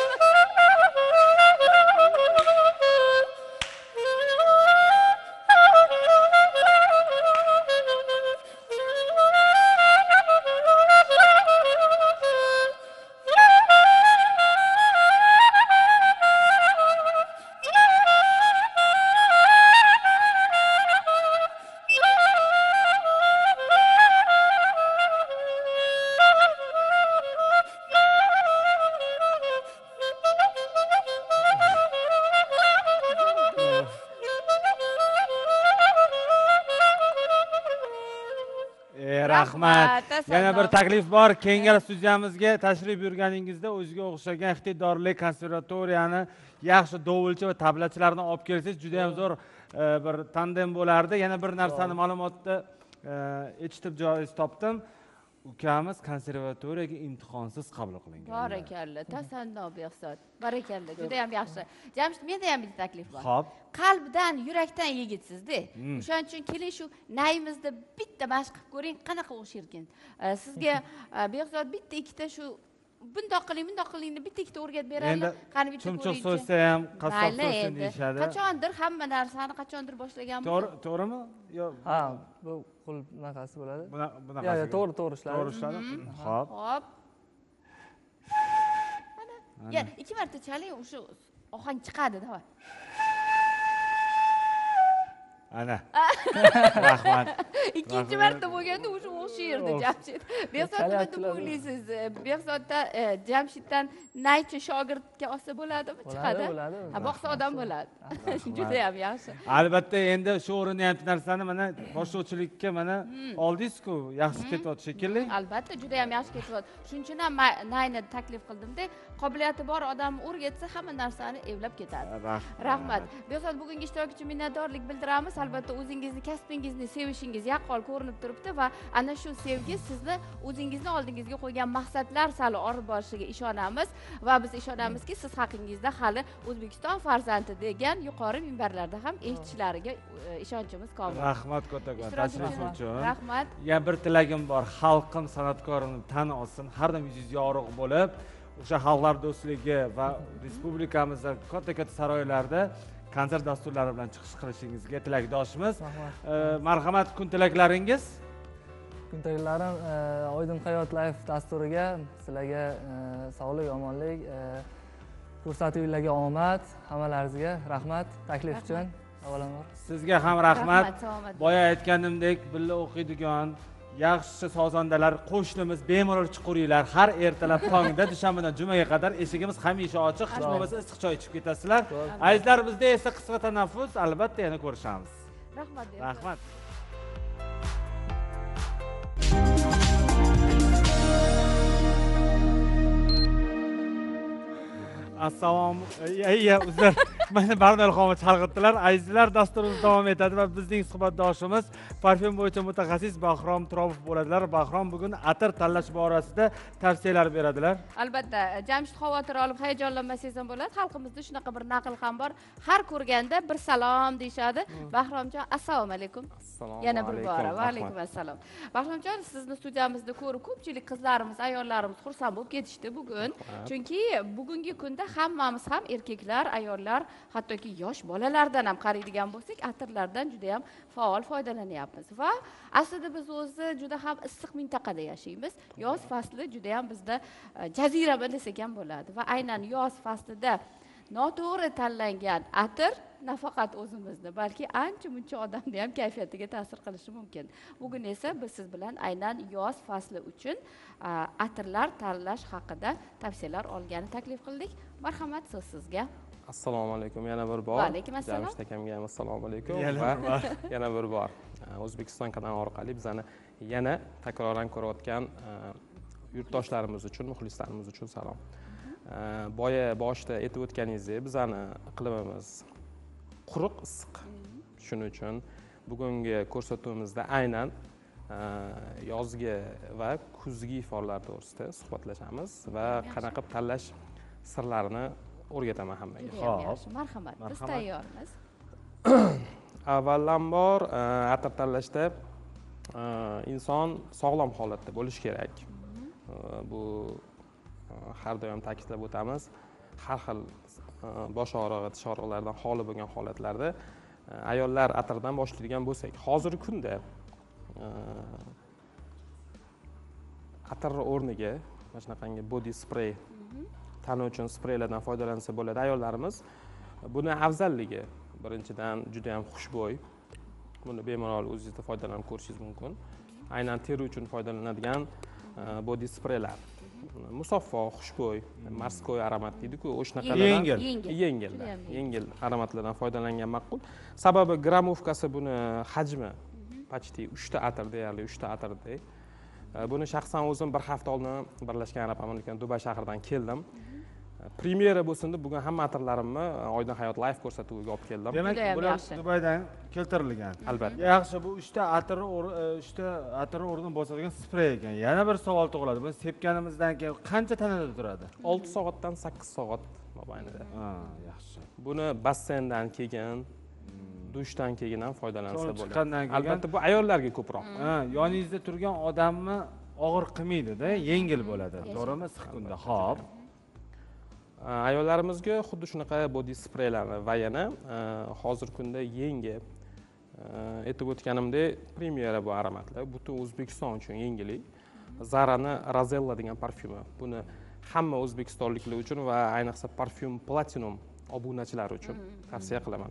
Rahmat. Yana bir taklif bor. Kengar studiyamizga tashrif buyurganingizda o'ziga o'xshagan iqtidorli konservatoriyani yaxshi dovulchi va tablachilarni olib kelsangiz juda ham zo'r bir tandem bo'lardi. Yana bir narsani ma'lumotda eshitib joyiz topdim. Ukamiz konservatoriyaga imtihonsiz qabul qilingan. Barakalla, tasanno Behzod. Barakalla, juda ham yaxshi. Jamshid, menda ham bitta taklif bor. Xo'p. Qalbdan, yurakdan yigitsiz-da. O'shaning uchun keling shu nayimizda bitta mashq qilib ko'ring, qanaqa o'xsharkan. Sizga Behzod bitta ikkita shu bundoq qilingni bitta ikkita o'rgatib beraylik. Qani bitta ko'ring. Chumchuq so'ysa ham, qassob so'ysa deyishadi. Qachondir hamma narsani qachondir boshlaganmiz. To'g'rimi? Yo'q. Ha, bu qo'l bunaqasi bo'ladi. Bunaqa. Yo'q, to'g'ri ishlaydi. To'g'ri ishlaydi. Xo'p. Mana. Ya, 2 marta chaling, o'sha ohang chiqadi, davay. Ana. Rahmat. Ikkinchi marta bo'lganda o'sha o'xshayerdi Jamshid. Behzod nima deb o'ylaysiz? Behzodda Jamshiddan naychi shogirdga olsa bo'ladimi? Chiqadi. Bo'ladi. Ha, boqsa odam bo'ladi. Juda ham yaxshi. Albatta endi shu o'rinlayapti narsani mana boshlovchilikka mana oldingiz-ku, yaxshi ketyapti shekilli. Albatta juda ham yaxshi ketyapti. Shuning uchun ham Nayni taklif qildimda, qobiliyati bor odam o'rgatsa hamma narsani evlab ketadi. Rahmat. Behzod bugungi ishtirok uchun minnatdorlik bildiramiz. Albatta o'zingizni, kasbingizni sevishingiz yaqqol ko'rinib turibdi va ana shu sevgi sizni o'zingizni oldingizga qo'ygan maqsadlar sari olib borishiga ishonamiz va biz ishonamizki, siz haqingizda hali O'zbekiston farzandi degan yuqori minbarlarda ham eshitishlariga ishonchimiz komil. Rahmat kattakon tashrif uchun. Rahmat. Yana bir tilagim bor, xalqim san'atkorini tan olsin, har doim yuzingiz yorug' bo'lib, o'sha xalqlar do'stligi va respublikamizda katta saroylarda konsert dasturlari bilan chiqish qilishingizga tilakdoshmiz. Marhamat, kun tilaklaringiz? Kun tilaklarim Oydin hayot live dasturiga sizlarga sog'lik, omonlik, ko'rsatuvlarga omad, hammalaringizga rahmat taklif uchun. Avvalambor Sizga ham rahmat. Boya aytganimdek, birga o'qiydigan yaxshi sozandalar qo'shnimiz bemalol chiqaringlar. Har ertalab tongda dushanbadan jumaga qadar eshigimiz hamisha ochiq. Hech bo'lmasa issiq choy ichib ketasizlar. Azizlar, bizda esa qisqa tanaffus, albatta yana ko'rishamiz. Rahmat. Rahmat. Assalomu uzr. Meni Barnolxonga chalg'itdilar. Azizlar, dasturimiz davom etadi va bizning suhbatdoshimiz parfyum bo'yicha mutaxassis Bahrom Turobov bo'ladilar. Bahrom bugun atir tanlash borasida tavsiyalar beradilar. Albatta, Jamshid xavotir olib hayajonlanmasangiz ham bo'ladi. Xalqimizda shunaqa bir naql ham bor. Har ko'rganda bir salom deyshadi. Bahromjon, assalomu alaykum. Yana bir bora. Va alaykum assalom. Bahromjon, sizni studiyamizda ko'rib ko'pchilik qizlarimiz, ayollarimiz xursand bo'lib ketishdi bugun. Chunki bugungi kunda hammamiz ham erkaklar, ayollar, hattoki yosh bolalardan ham qaraydigan bo'lsak, atirlardan juda ham faol foydalanyapmiz. Va aslida biz o'zi juda ham issiq mintaqada yashaymiz. Yoz fasli juda ham bizda jazirama desak ham bo'ladi. Va aynan yoz faslida noto'g'ri tanlangan atir nafaqat o'zimizni, balki ancha-muncha odamning ham kayfiyatiga ta'sir qilishi mumkin. Bugun esa biz siz bilan aynan yoz fasli uchun atirlar tanlash haqida tavsiyalar olgani taklif qildik. Marhamat, so'z sizga. Assalomu alaykum yana bir bor. Va alaykum assalom. Jamshid akamga ham assalomu alaykum. Va yana bir bor O'zbekiston kanali orqali bizani yana takroran ko'rayotgan yurtdoshlarimiz uchun, muxlislarimiz uchun salom. Boya boshda aytib o'tganingizdek, bizani iqlimimiz quruq, issiq. Shuning uchun bugungi ko'rsatuvimizda aynan yozgi va kuzgi iforlar to'g'risida suhbatlashamiz va qanaqa tanlash sirlarini o'rgataman hammaga. Xo'p, marhamat. Biz tayyormiz. Avvalambor atir tanlashda inson sog'lom holatda bo'lishi kerak. Bu har doim ta'kidlab o'tamiz. Har xil bosh og'rig'i, tish og'riqlaridan xoli bo'lgan holatlarda ayollar atirdan boshlaydigan bo'lsak, hozirgi kunda atir o'rniga mana shunaqangi body spray, tana uchun spreylardan foydalansa bo'ladi ayollarimiz. Buni afzalligi birinchidan juda ham xushbo'y. Buni bemalol o'zingizda foydalanib ko'rishingiz mumkin. Aynan teri uchun foydalanadigan body spreylar. Musaffo, xushbo'y, morskoy aromat deydi-ku, o'shanaqalardan yengil aromatlardan foydalangan ma'qul. Sababi gramovkasi buni hajmi почти 3 ta atir deyarli 3 ta atirday. Buni shaxsan o'zim bir hafta oldin Birlashgan Arab Amirliklaridan Dubay shahridan keldim. Premyera bo'lsin deb bugun hamma atirlarimni Oydin hayot live ko'rsatuviga olib keldim. Demak, bular Dubaydan keltirilgan. Albatta. Yaxshi, bu 3 ta atir o'rni bosadigan sprey ekan. Yana bir savol tug'iladi. Buni sepganimizdan keyin qancha tanada turadi? 6 soatdan 8 soat mobaynida. Ha, yaxshi. Buni basseyndan keyin, dushdan keyin ham foydalansa bo'ladi. Albatta bu ayollarga ko'proq. Ha, yoningizda turgan odamni og'ir qilmaydi-da, yengil bo'ladi. To'g'rimi? Issiq kunda. Xo'p. Ayollarimizga xuddi shunaqa body spreylarni va yana hozir kunda yangi aytib o'tganimdek premyera bu aromatlar butun O'zbekiston uchun yangilik. Zarani Razella degan parfyumi. Buni hamma o'zbekistonliklar uchun va ayniqsa parfyum platinum obunachilar uchun tavsiya qilaman.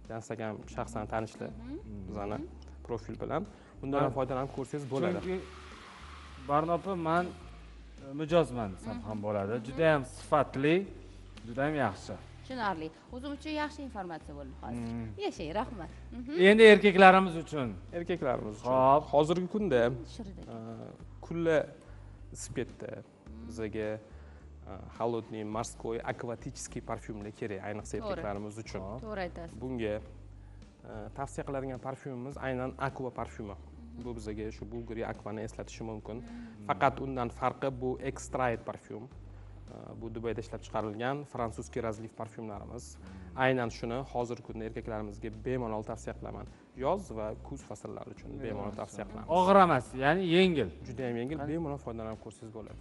Instagram shaxsan tanishlar bizani profil bilan. Bundan ham foydalanib ko'rsangiz bo'ladi. Chunki Barnopa men mijozman desam ham bo'ladi. Juda ham sifatli, juda ham yaxshi. Tushunarli. O'zim uchun yaxshi informatsiya bo'ldi hozir. Yashang, rahmat. Endi erkaklarimiz uchun. Erkaklarimiz uchun. Xo'p. Hozirgi kunda Shirdek. kulla sifatda bizga холодный, морской, акватический parfyumlar kerak, ayniqsa erkaklarimiz uchun. To'g'ri aytasiz. Bunga tavsiya qiladigan parfyumimiz aynan aqua parfyumi. Bu bizga shu Bulgariya aquani eslatishi mumkin. Faqat undan farqi bu extrait parfyum. Bu Dubayda ishlab chiqarilgan frantsuzskiy razliv parfyumlarimiz. Aynan shuni hozirgi kunda erkaklarimizga bemalol tavsiya qilaman. Yoz va kuz fasllari uchun bemalol tavsiya qilaman. Og'ir emas, ya'ni yengil. Juda ham yengil, bemalol foydalanib ko'rsangiz bo'ladi.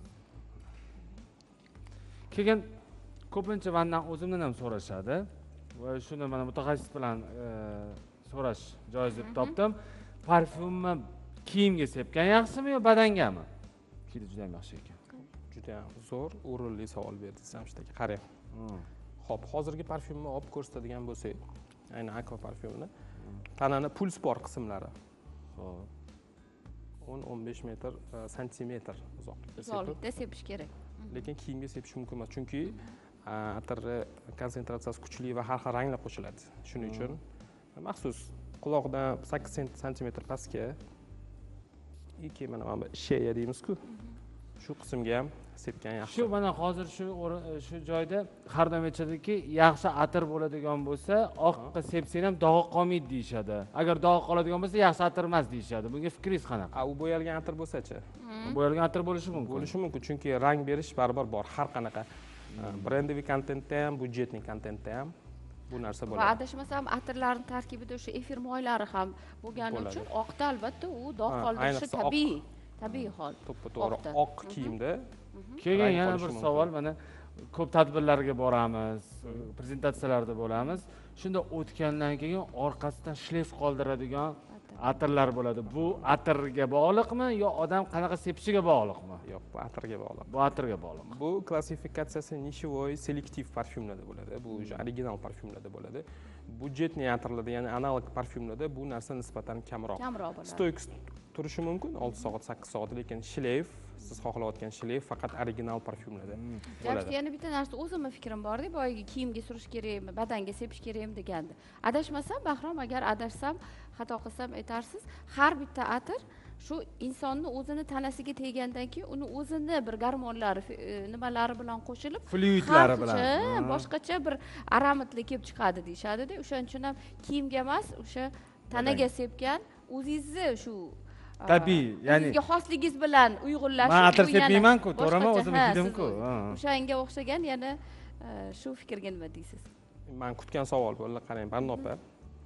Keyin ko'pincha mendan o'zimdan ham so'rashadi va shuni mana mutaxassis bilan so'rash joiz deb topdim. Parfyumni kiyimga sepgan yaxshimi yo badangami? Hidi juda ham yaxshi ekan. Juda ham zo'r, o'rinli savol berdingiz Jamshid aka. Qarang. Xo'p, hozirgi parfyumni olib ko'rsatadigan bo'lsak, aynan aqua parfyumni tanani puls bor qismlari. Xo'p. 10-15 metr santimetr uzoqlikda Uzoqlikda sepish kerak. Lekin kiyimga sepish mumkin emas, chunki atirni konsentratsiyasi kuchli va har xil ranglar qo'shiladi. Shuning uchun maxsus quloqdan 8 santimetr pastga mana bu sheya deymiz-ku. Shu qismga ham sepgan yaxshi. Shu mana hozir shu joyda har doim aytadiki, yaxshi atir bo'ladigan bo'lsa, oqqa sepsang ham dog'i qolmaydi deyshadi. Agar dog'i qoladigan bo'lsa, yaxshi atir emas deyshadi. Bunga fikringiz qanaqa? U bo'yalgan atir bo'lsa-chi? Bo'yalgan atir bo'lishi mumkin. Bo'lishi mumkin, chunki rang berish baribir bor, har qanaqa. Brendaviy kontentda ham, budjetniy kontentda ham bu narsa bo'ladi. Va adashmasam atirlarning tarkibida o'sha efir moylari ham bo'lgani uchun oqda albatta u dog' qoldirishi tabiiy. Tabiiy hol. To'g'ri, oq kiyimda. Keyin yana bir savol, mana ko'p tadbirlarga boramiz, prezentatsiyalarda bo'lamiz. Shunda o'tgandan keyin orqasidan shleyf qoldiradigan atirlar bo'ladi. Bu atirga bog'liqmi yo odam qanaqa sepishiga bog'liqmi? Yo'q, bu atirga bog'liq. Bu atirga bog'liq. Bu klassifikatsiyasi nishvoy selektiv parfyumlarda bo'ladi. Bu original parfyumlarda bo'ladi. Budjetniy atirlarda, ya'ni analog parfyumlarda bu narsa nisbatan kamroq. Kamroq bo'ladi. Stoik turishi mumkin 6 soat, 8 soat, lekin shleyf, siz xohlayotgan shleyf faqat original parfyumlarda bo'ladi. Yana bitta narsa o'zimning fikrim bor-da, boyagi kiyimga surish kerakmi, badanga sepish kerakmi degandi. Adashmasam, Bahrom, agar adashsam, xato qilsam aytarsiz, har bitta atir shu insonni o'zini tanasiga tegandan keyin uni o'zini bir gormonlari, nimalari bilan qo'shilib, fluidlari bilan boshqacha bir aromatli kelib chiqadi deyshadi-da. O'shaning uchun ham kiyimga emas, o'sha tanaga sepgan o'zingizni shu tabiiy, ya'ni sizga xosligingiz bilan uyg'unlashib, men atir sepmayman-ku, to'g'rimi? O'zim kiydim-ku. O'shanga o'xshagan yana shu fikrga nima deysiz? Men kutgan savol bo'ldi, qarang, Barnopa.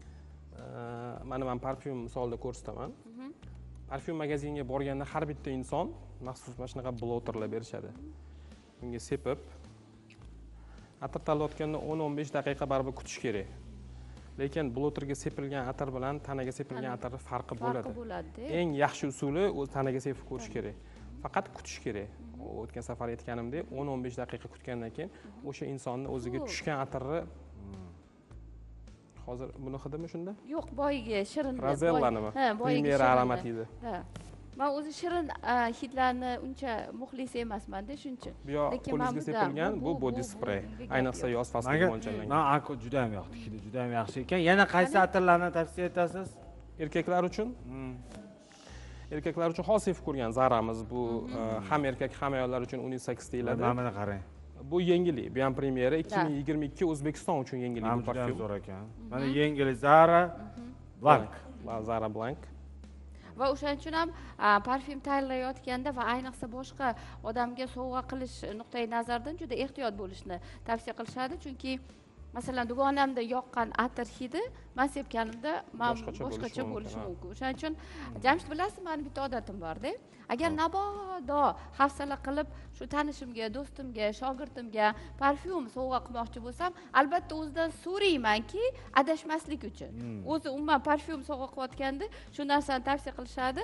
Mana men parfyum misolida ko'rsataman. Parfyum magaziniga borganda har bitta inson maxsus mana shunaqa bloterlar berishadi. Bunga sepib atir tanlayotganda 10-15 daqiqa baribir kutish kerak. Lekin bloterga sepilgan atir bilan tanaga sepilgan atirning farqi bo'ladi. Eng yaxshi usuli o'z tanaga sepib ko'rish kerak. Faqat kutish kerak. O'tgan safar aytganimdek 10-15 daqiqa kutgandan keyin o'sha insonni o'ziga tushgan atirni hozir buni hidimi shunda? Yo'q, boyiga shirin. Razellanimi? Ha, boyiga Primera aromati edi. Ha. Men o'zi shirin hidlarni uncha muxlis emasman-da, shuncha. Lekin qo'lingizga sepilgan bu body spray. Ayniqsa yoz fasliga mo'ljallangan. Men Ako juda ham yoqdi, hidi juda ham yaxshi ekan. Yana qaysi atirlarni tavsiya etasiz? Erkaklar uchun? Erkaklar uchun xos sevib ko'rgan Zaramiz bu ham erkak, ham ayollar uchun unisex deyiladi. Mana qarang. Bu yengillik, bu ham premyera 2022 O'zbekiston uchun yengillik bu parfyum. Zo'r ekan. Mana yengil Zara Blanc. Zara Blanc. Va o'shaning uchun ham parfyum tayyorlayotganda va ayniqsa boshqa odamga sovg'a qilish nuqtai nazaridan juda ehtiyot bo'lishni tavsiya qilishadi, chunki masalan dugonamda yoqqan atir hidi men sepganimda boshqacha bo'lishi mumkin. O'shaning uchun Jamshid, bilasiz, meni bitta odatim bor-da. Agar mabodo hafsala qilib shu tanishimga, do'stimga, shogirdimga parfyum sovg'a qilmoqchi bo'lsam, albatta o'zidan so'raymanki, adashmaslik uchun. O'zi umuman parfyum sovg'a qilayotganda shu narsani tavsiya qilishadi.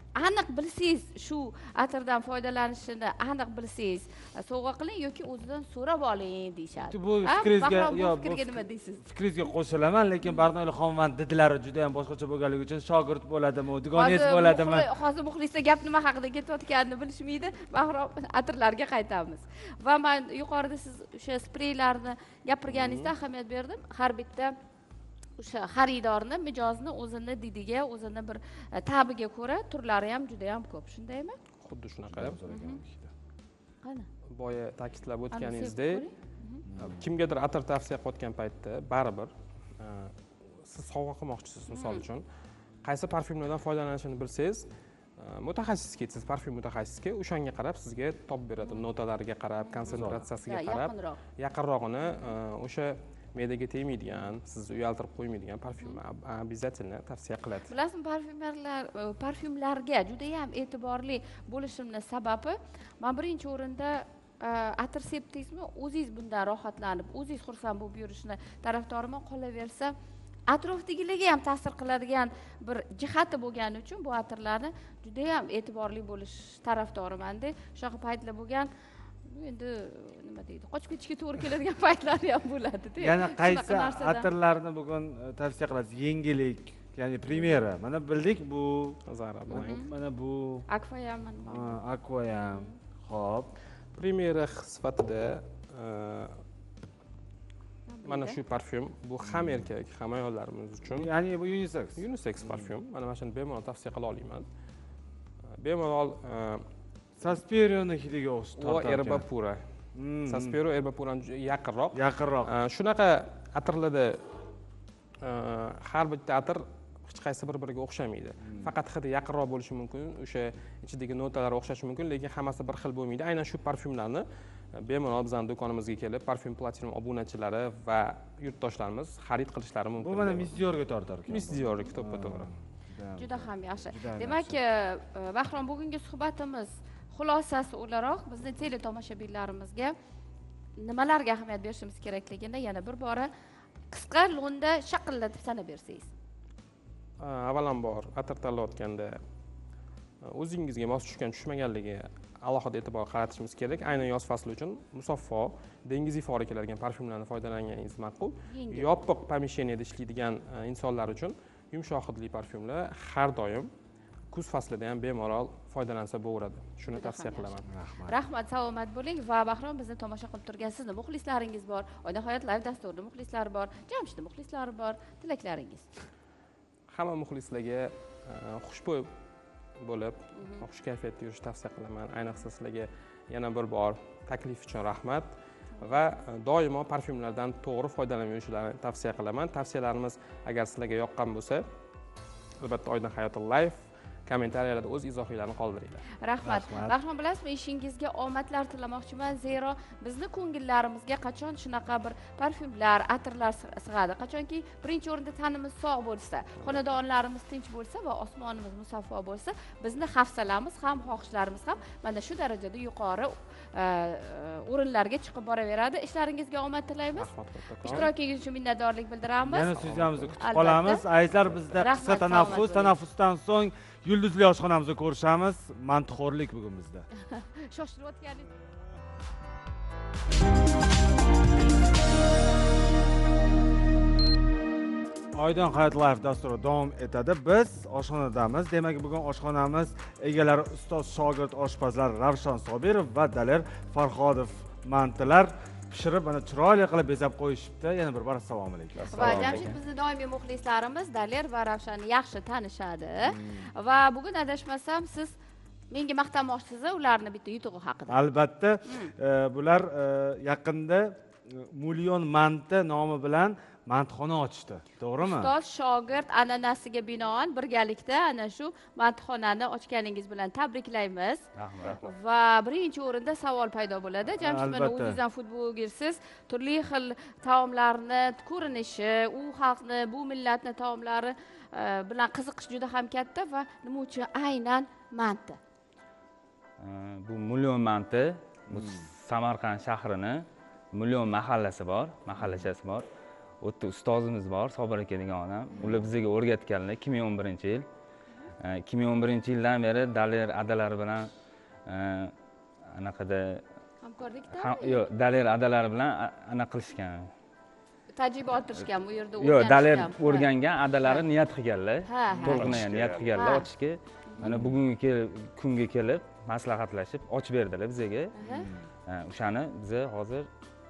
aniq bilsangiz shu atirdan foydalanishini aniq bilsangiz sovg'a qiling yoki o'zidan so'rab oling deyishadi. Bu fikringizga bu fikrga nima deysiz? Fikringizga qo'shilaman, lekin Barno'li xonvand didlari juda ham boshqacha bo'lganligi uchun shogird bo'ladimi, dugonangiz bo'ladimi? Hozir muxlislar gap nima haqida ketayotganini bilishmaydi. Bahrom atirlarga qaytamiz. Va men yuqorida siz o'sha spreylarni gapirganingizda ahamiyat berdim. Har bitta o'sha xaridorni mijozni o'zini didiga, o'zini bir tabiga ko'ra turlari ham juda ham ko'p, shundaymi? Xuddi shunaqa. Qani? Boya ta'kidlab o'tganingizdek, kimgadir atir tavsiya qilayotgan paytda baribir siz sovg'a qilmoqchisiz, misol uchun qaysi parfyumlardan foydalanishini bilsangiz, mutaxassisga aytsangiz, parfyum mutaxassisga o'shanga qarab sizga top beradi, notalariga qarab, konsentratsiyasiga qarab, yaqinrog'ini o'sha me'daga tegmaydigan, sizni uyaltirib qo'ymaydigan parfyumni обязательно tavsiya qiladi. Bilasizmi, parfyumlarga juda ham e'tiborli bo'lishimning sababi, men birinchi o'rinda atir sepdingizmi, o'zingiz bundan rohatlanib, o'zingiz xursand bo'lib yurishni tarafdoriman. Qolaversa, atrofdagilarga ham ta'sir qiladigan bir jihati bo'lgani uchun bu atirlarni juda ham e'tiborli bo'lish tarafdorimanda. Shunaqa paytlar bo'lgan, endi nima deydi, qochib ketishga to'g'ri keladigan paytlari ham bo'ladi-da. Yana qaysi atirlarni bugun tavsiya qilasiz? Yengillik, ya'ni primera. Mana bildik, bu Zara Blanc. Mana bu Aquayam. Aquayam. Xo'p. Primera sifatida mana shu parfyum bu ham erkak, ham ayollarimiz uchun. Ya'ni bu unisex. Unisex parfyum. Mana shuni bemalol tavsiya qila olaman. Bemalol Sasperioni hiliga o'xshab tortarkan. O Erba Pura. Saspero Erba Puradan yaqinroq. Shunaqa atirlarda har bitta atir hech qaysi bir-biriga o'xshamaydi. Faqat hidi yaqinroq bo'lishi mumkin, o'sha ichidagi notalar o'xshashi mumkin, lekin hammasi bir xil bo'lmaydi. Aynan shu parfyumlarni bemalol bizning do'konimizga kelib, Parfyum Platinum obunachilari va yurtdoshlarimiz xarid qilishlari mumkin. Bu mana Miss Diorga tortar ekan. Miss Diorga to'ppa-to'g'ri. Juda ham yaxshi. Demak, Bahrom, bugungi suhbatimiz xulosasi o'laroq bizning teletomoshabinlarimizga nimalarga ahamiyat berishimiz kerakligini yana bir bora qisqa lo'nda shaqillatib sanab bersangiz. Avvalambor atir tanlayotganda o'zingizga mos tushmaganligi alohida e'tibor qaratishimiz kerak. Aynan yoz fasli uchun musaffo, dengiziy fori keladigan parfyumlardan foydalanganingiz ma'qul. Yopiq pomisheniyada ishlaydigan insonlar uchun yumshoq hidli parfyumlar har doim kuz faslida ham bemalol foydalansa bo'laveradi. Shuni tavsiya qilaman. Rahmat, salomat bo'ling va Bahrom, bizni tomosha qilib turgan sizni muxlislaringiz bor, Oydin hayot live dasturida muxlislari bor, Jamshidning muxlislari bor. Tilaklaringiz. Hamma muxlislarga xushbo'y bo'lib, xush kayfiyatda yurishni tavsiya qilaman. Ayniqsa sizlarga yana bir bor taklif uchun rahmat va doimo parfyumlardan to'g'ri foydalanib yurishlarini tavsiya qilaman. Tavsiyalarimiz agar sizlarga yoqqan bo'lsa, albatta Oydin hayot live kommentariyalarda o'z izohlaringizni qoldiringlar. Rahmat. Bahrom, bilasizmi, ishingizga omadlar tilamoqchiman, zero bizni ko'ngillarimizga qachon shunaqa bir parfyumlar, atirlar sig'adi. Qachonki birinchi o'rinda tanimiz sog' bo'lsa, xonadonlarimiz tinch bo'lsa va osmonimiz musaffo bo'lsa, bizni hafsalamiz ham, xohishlarimiz ham mana shu darajada yuqori o'rinlarga chiqib boraveradi. Ishlaringizga omad tilaymiz. Ishtirokingiz uchun minnatdorlik bildiramiz. Yana so'zimizni kutib qolamiz. Azizlar, bizda qisqa tanaffusdan so'ng Yulduzli oshxonamizda ko'rishamiz. Mantiqxo'rlik bugun bizda. Shoshtirayotganingiz. Oydin hayot live dasturi davom etadi. Biz oshxonadamiz. Demak, bugun oshxonamiz egalari ustoz shogird oshpazlar Ravshan Sobirov va Daler Farhodov mantilar pishirib, mana chiroyli qilib bezab qo'yishibdi. Yana bir bor assalomu alaykum. Va Jamshid bizning doimiy muxlislarimiz Daler va Ravshanni yaxshi tanishadi. Va bugun adashmasam siz menga maqtamoqchisiz ularni bitta yutug'i haqida. Albatta, bular yaqinda Million manti nomi bilan mantixona ochishdi. To'g'rimi? Ustoz shogird an'anasiga binoan birgalikda ana shu mantixonani ochganingiz bilan tabriklaymiz. Va birinchi o'rinda savol paydo bo'ladi. Jamshid, mana o'zingizdan futbolgirsiz, turli xil taomlarni ko'rinishi, u xalqni, bu millatni taomlari bilan qiziqish juda ham katta va nima uchun aynan manti? Bu Million manti, bu Samarqand shahrini Million mahallasi bor, mahallachasi bor. U yerda ustozimiz bor, Sobir aka degan odam. Ular bizga o'rgatganlar 2011-yil. 2011-yildan beri daler adalari bilan anaqada Hamkorlikda? yo'q, daler adalari bilan anaqa qilishgan. Tajriba orttirishgan bu yerda Yo'q, daler o'rganishgan. o'rgangan adalari niyat qilganlar. Ha, ha. To'lqinagan niyat qilganlar Ha. ochishga. Mana bugungi kunga kelib maslahatlashib ochib berdilar bizga. O'shani biz hozir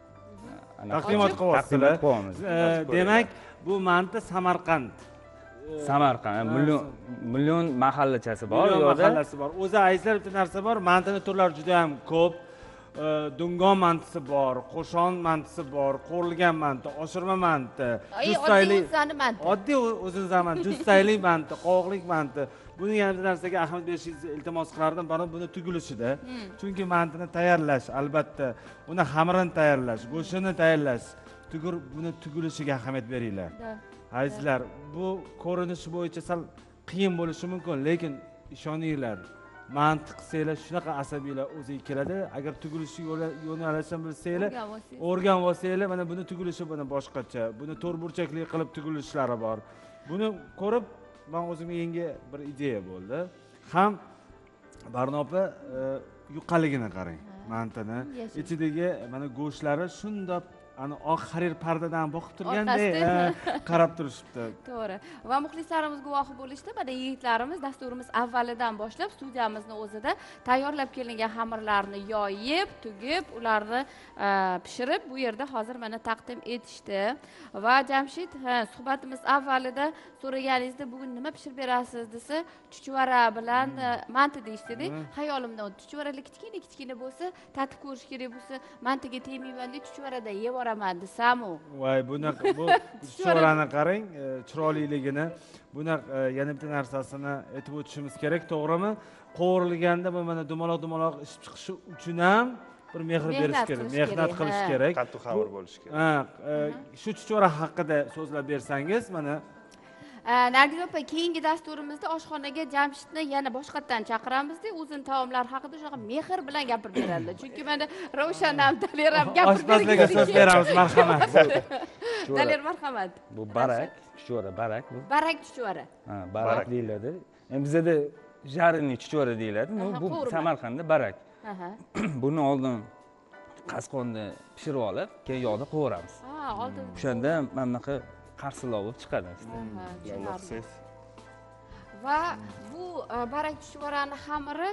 taqdimot qilyapsizlar. qilyapmiz. Demak, bu manti Samarqand. Samarqand million mahallachasi bor. Million mahallasi bor. O'zi aytlar bitta narsa bor, mantini turlari juda ham ko'p. Dungon mantisi bor, qo'shon mantisi bor, qo'rilgan manti, oshirma manti, Oddiy o'zani manti. Oddiy o'zimizdan manti, jussayli manti, qovoqlik manti. Buni yana bir narsaga ahamiyat berishingizni iltimos qilardim, buni tugilishida. Chunki mantini tayyorlash, albatta, uni xamirini tayyorlash, go'shtini tayyorlash, buni tugilishiga ahamiyat beringlar. Azizlar, bu ko'rinishi bo'yicha sal qiyin bo'lishi mumkin, lekin ishoninglar, mantiq qilsanglar shunaqa asabiylar o'ziga keladi. Agar tugilishi yo'nalishini bilsanglar, o'rganib olsanglar, mana buni tugilishi buni boshqacha. Buni to'rtburchakli qilib tugilishlari bor. Buni ko'rib men o'zimga yangi bir ideya bo'ldi. Ham Barnopa yuqaligini qarang, mantini. Ichidagi mana go'shtlari shundoq ana oq xarir pardadan boqib turganday qarab turishibdi. To'g'ri. Va muxlislarimiz guvohi bo'lishdi. Mana yigitlarimiz dasturimiz avvalidan boshlab studiyamizni o'zida tayyorlab kelingan xamirlarni yoyib, tugib, ularni pishirib bu yerda hozir mana taqdim etishdi. Va Jamshid, suhbatimiz avvalida so'raganingizda bugun nima pishirib berasiz desa, chuchvara bilan manti deyishdi. Hayolimdan o'tdi. Chuchvaralar kichkina bo'lsa, tatib ko'rish kerak bo'lsa, mantiga tegmayman deb chuchvarada yeb desamu. Voy, bu chuchvarani qarang, chiroyliligini. Buni yana bitta narsasini aytib o'tishimiz kerak, to'g'rimi? Qovurilganda bu mana dumaloq ishib chiqishi uchun ham bir mehr berish kerak, mehnat qilish kerak. Qattiq xamir bo'lishi kerak. Shu chuchvara haqida so'zlab bersangiz, mana Nargiz opa, keyingi dasturimizda oshxonaga Jamshidni yana boshqatdan chaqiramizda, o'zini taomlari haqida shunaqa mehr bilan gapirib beradi. Chunki mana Ravshan ham, Daler ham gapirib beradi. Oshpazlarga so'z beramiz, marhamat. Daler, marhamat. Bu barak, chuchvara barak bu. Barak chuchvara. Ha, barak deyiladi. Bizda jarni chuchvara deyiladi. Bu Samarqandda barak. Buni oldin qasqonda pishirib olib, keyin yog'da qovuramiz. Ha, oldin. O'shanda mana bunaqa qarsilov bo'lib chiqadi. Va bu barak chuchvarani xamiri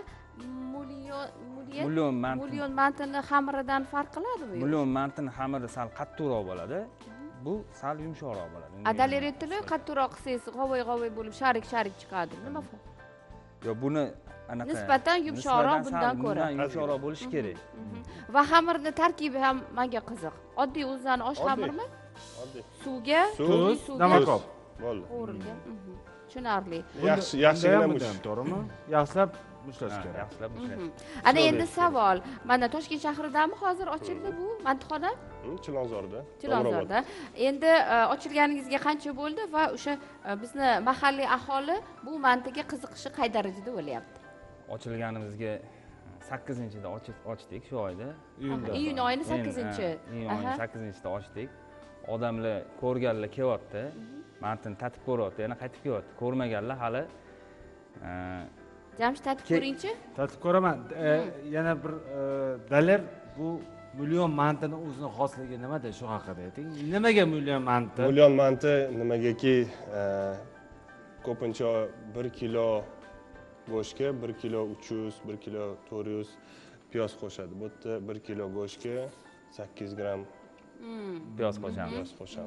million mantini xamiridan farq qiladimi? Million mantini xamiri sal qattiqroq bo'ladi. Bu sal yumshoqroq bo'ladi. Adaler etili qattiqroq qilsangiz g'ovoy bo'lib sharik chiqadi. Nima farq? Yo, buni anaqa nisbatan yumshoqroq bundan ko'ra. Yumshoqroq bo'lishi kerak. Va xamirning tarkibi ham menga qiziq. Oddiy o'zani osh xamirmi? Oddiy. Suvga, tuz, namakob. Bo'ldi. Qovurilgan. Tushunarli. Yaxshigina mush. To'g'rimi? Yaxshilab mushlash kerak. Yaxshilab mushlash. Ana endi savol. Mana Toshkent shahridami hozir ochildi bu mantixona? Chilonzorda. Chilonzorda. Endi ochilganingizga qancha bo'ldi va o'sha bizni mahalliy aholi bu mantiga qiziqishi qay darajada bo'lyapti? Ochilganimizga 8-da ochdik shu oyda. Iyun oyining 8-chi. Iyun oyining 8-da ochdik. Odamlar ko'rganlar kelyapti. Mantini tatib ko'ryapti, yana qaytib kelyapti. Ko'rmaganlar hali. Jamshid tatib ko'ringchi? Tatib ko'raman. Yana bir Daler, bu million mantini o'zining xosligi nimada, shu haqida ayting. Nimaga million manti? Million manti nimagaki ko'pincha 1 kilo go'shtga 1 kilo 300, 1 kilo 400 piyoz qo'shadi. Bu yerda 1 kilo go'shtga 8 gram piyoz qo'shamiz.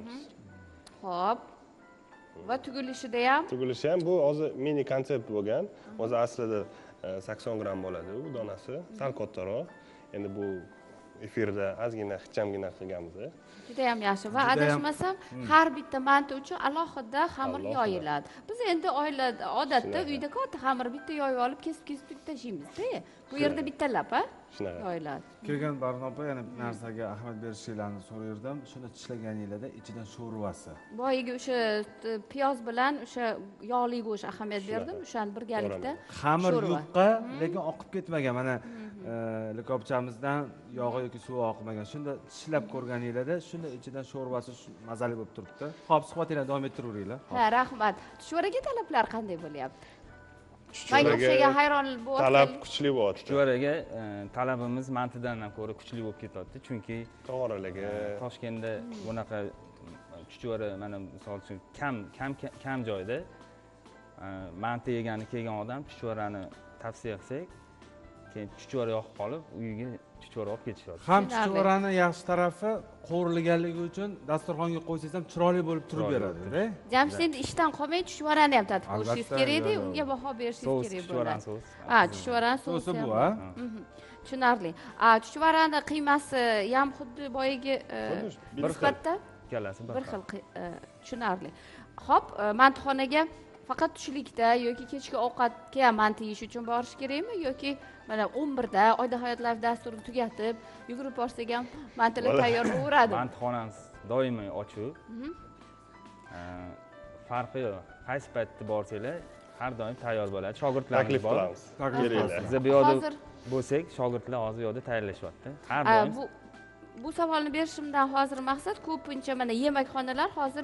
Xo'p. Va tugilishida ham? Tugilishi ham bu hozir mini konsept bo'lgan. Hozir aslida 80 gram bo'ladi u donasi, sal kattaroq. Endi bu efirda ozgina xichamgina qilganmiz. Juda ham yaxshi. Va adashmasam, har bitta manti uchun alohida xamir yoyiladi. Biz endi odatda uyda katta xamir bitta yoyib olib, kesib tashlaymiz-da. Bu yerda bittalab, ha? Shunaqa. Yoyiladi. Kelgan Barnopa yana bir narsaga ahamiyat berishinglarni so'rayirdim. Shuni tishlaganinglarda ichidan sho'rvasi. Boyiga o'sha piyoz bilan o'sha yog'li go'sht ahamiyat berdim, o'shani birgalikda. Xamir yupqa, lekin oqib ketmagan. Mana likopchamizdan yog'i yoki suvi oqmagan. Shunda tishlab ko'rganinglarda, shunda ichidan sho'rvasi mazali bo'lib turibdi. Xo'p, suhbatinglarni davom ettiraveringlar. Ha, rahmat. Chuchvaraga talablar qanday bo'lyapti? Manga o'xshagan hayron bo'lyapti. talab kuchli bo'lyapti. Chuchvaraga talabimiz mantidan ko'ra kuchli bo'lib ketyapti, chunki To'g'riligi. Toshkentda bunaqa chuchvara mana misol uchun kam joyda manti yegani kelgan odam chuchvarani tavsiya qilsak, keyin chuchvara yoqib qolib, uyiga chuchvara olib ketishyapti. Ham chuchvarani yaxshi tarafi qo'rilganligi uchun dasturxonga qo'ysangiz ham chiroyli bo'lib turib beradi-da. Jamshid ishdan qolmay chuchvarani ham tatib ko'rishingiz kerak-da, unga baho berishingiz kerak bo'ladi. Chuchvarani so'si bu, ha? Tushunarli. Chuchvarani qiymasi ham xuddi boyagi nisbatda ikkalasi bir xil. Tushunarli. Xo'p, mantixonaga faqat tushlikda yoki kechki ovqatga ham manti yeyish uchun borish kerakmi yoki mana 11 da Oyda hayot live dasturini tugatib, yugurib borsak ham mantilar tayyor bo'laveradi. Mantixonamiz doimiy ochiq. Farqi yo'q. Qaysi paytda borsanglar, har doim tayyor bo'ladi. Shogirdlarimiz bor. Biz bu yerda bo'lsak, shogirdlar hozir yo'lda tayyorlashyapti. Har doim. Bu savolni berishimdan hozir maqsad ko'pincha mana yemakxonalar hozir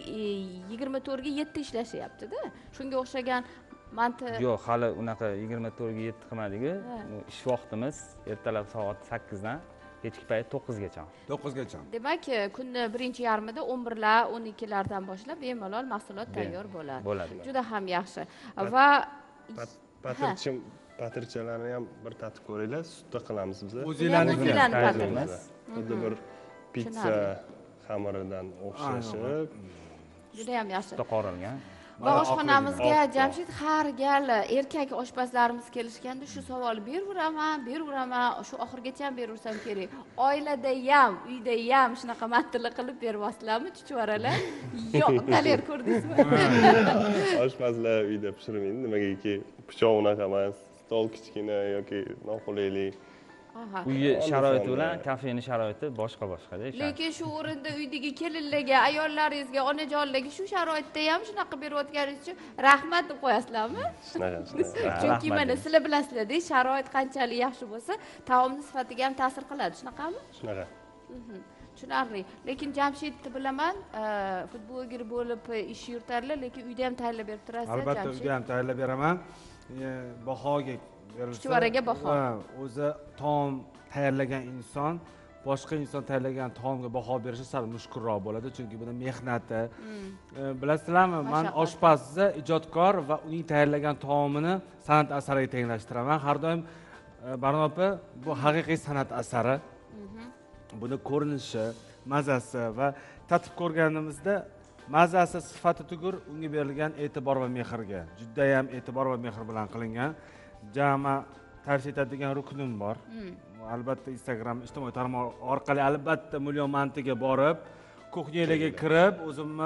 24 ga 7 ishlashyapti-da. Shunga o'xshagan manti yo'q, hali unaqa 24 ga 7 qilmadik. Ish vaqtimiz ertalab soat 8 dan kechki payt 9 gacha. 9 gacha. Demak, kunni birinchi yarmida 11lar, 12lardan boshlab bemalol mahsulot tayyor bo'ladi. Juda ham yaxshi. Va patirchalarni ham bir tatib ko'ringlar, sutda qilamiz biz. O'zinglarni patirmiz. Xuddi bir pitsa xamiridan o'xshashib. Juda ham yaxshi. Sutda qorilgan. Va oshxonamizga Jamshid har gal erkak oshpazlarimiz kelishganda shu savolni beraveraman, shu oxirgacha ham beraversam kerak. Oilada ham, uyda ham shunaqa mantilar qilib beryapsizlarmi, chuchvaralar? Yo'q, taler ko'rdingizmi? Oshpazlar uyda pishirmaydi, nimagaki pichoq unaqa emas, stol kichkina yoki noqulaylik. Uyi sharoiti bilan kafeni sharoiti boshqa-da. Lekin shu o'rinda uydagi kelinlarga, ayollaringizga, onajonlarga shu sharoitda ham shunaqa berayotganingiz uchun rahmat deb qo'yasizlarmi? Shunaqa. Chunki mana sizlar bilasizlar-da, sharoit qanchalik yaxshi bo'lsa, taomni sifatiga ham ta'sir qiladi, shunaqami? Shunaqa. Tushunarli. Lekin Jamshidni bilaman, futbolgir bo'lib ish yuritadilar, lekin uyda ham tayyorlab berib turasiz. Albatta, uyda ham tayyorlab beraman. Bahoga chuchvaraga baho. O'zi taom tayyorlagan inson boshqa inson tayyorlagan taomga baho berishi sal mushkulroq bo'ladi, chunki buni mehnati. Bilasizlarmi, men oshpazni, ijodkor va uning tayyorlagan taomini san'at asariga tenglashtiraman. Har doim Barno opa, bu haqiqiy san'at asari. Buni ko'rinishi, mazasi va tatib ko'rganimizda mazasi sifati tugur unga berilgan e'tibor va mehrga juda ham e'tibor va mehr bilan qilingan. Jami tavsiya etadigan ruknim bor. Albatta Instagram ijtimoiy tarmoq orqali albatta million mantiga borib, kuxnyalarga kirib, o'zimni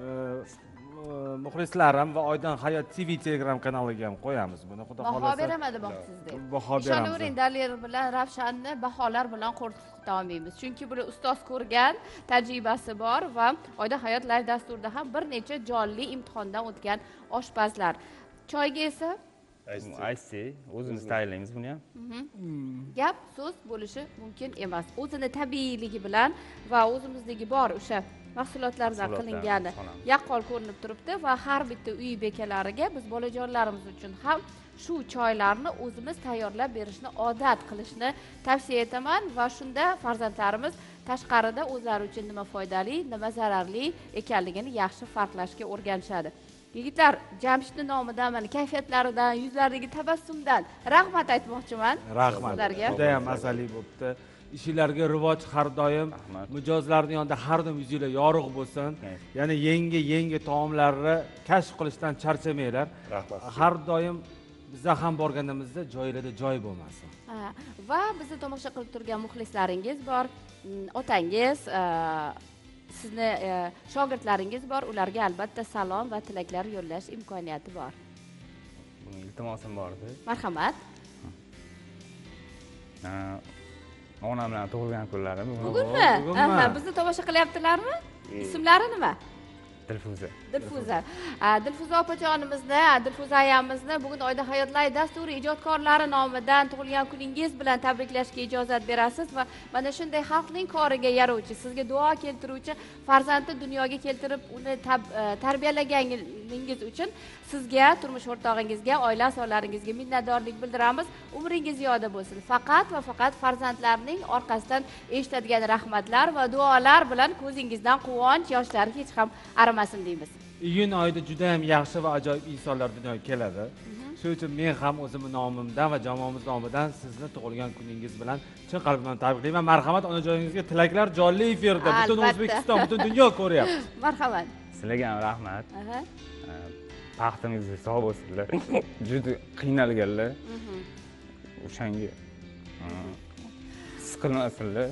muxlislarim va Oydan hayot TV Telegram kanaliga ham qo'yamiz buni. Xudo xolasa. Baho beraman demoqchisiz-da. Baho beramiz. Ishonavering, Dalir bilan Ravshanni baholar bilan qo'rqitib olmaymiz. Chunki bular ustoz ko'rgan, tajribasi bor va Oyda hayot live dasturida ham bir necha jonli imtihondan o'tgan oshpazlar. Choyga esa aytsi, o'zimiz tayyorlaymiz buni ham. Gap, so'z bo'lishi mumkin emas. O'zini tabiiyligi bilan va o'zimizdagi bor o'sha mahsulotlardan qilingani yaqqol ko'rinib turibdi va har bitta uy bekalariga biz bolajonlarimiz uchun ham shu choylarni o'zimiz tayyorlab berishni odat qilishni tavsiya etaman va shunda farzandlarimiz tashqarida o'zlari uchun nima foydali, nima zararli ekanligini yaxshi farqlashga o'rganishadi. Yigitlar, Jamshidning nomidan, mana kayfiyatlaridan, yuzlaridagi tabassumdan rahmat aytmoqchiman. Rahmat. Juda ham mazali bo'libdi. Ishinglarga rivoj har doim, mijozlarning yonida har doim yuzinglar yorug' bo'lsin. Ya'ni yangi taomlarni kashf qilishdan charchamanglar. Rahmat. Har doim bizga ham borganimizda joylarda joy bo'lmasin. Va bizni tomosha qilib turgan muxlislaringiz bor, otangiz, sizni shogirdlaringiz bor, ularga albatta salom va tilaklar yo'llash imkoniyati bor. Buning iltimosim bor edi. Marhamat. Onam bilan tug'ilgan kunlarim. Bugunmi? Bizni tomosha qilyaptilarmi? Ismlari nima? Dilfuza. Dilfuza. Dilfuza opajonimizni, Dilfuza ayamizni bugun Oyda Hayot Live dasturi ijodkorlari nomidan tug'ilgan kuningiz bilan tabriklashga ijozat berasiz va mana shunday xalqning koriga yarovchi, sizga duo keltiruvchi farzandni dunyoga keltirib, uni tarbiyalaganingiz uchun sizga, turmush o'rtog'ingizga, oila a'zolaringizga minnatdorlik bildiramiz. Umringiz ziyoda bo'lsin. Faqat va faqat farzandlarning orqasidan eshitadigan rahmatlar va duolar bilan ko'zingizdan quvonch yoshlari hech ham arimasin deymiz. Iyun oyida juda ham yaxshi va ajoyib insonlar dunyoga keladi. Shuning uchun men ham o'zim nomimdan va jamoamiz nomidan sizni tug'ilgan kuningiz bilan chin qalbimdan tabriklayman. Marhamat, onajoningizga tilaklar jonli efirda butun O'zbekiston, butun dunyo ko'ryapti. Marhamat. Sizlarga ham rahmat. Baxtingizga sog' bo'lsinlar. Juda qiynalganlar. O'shanga siqilmasinlar.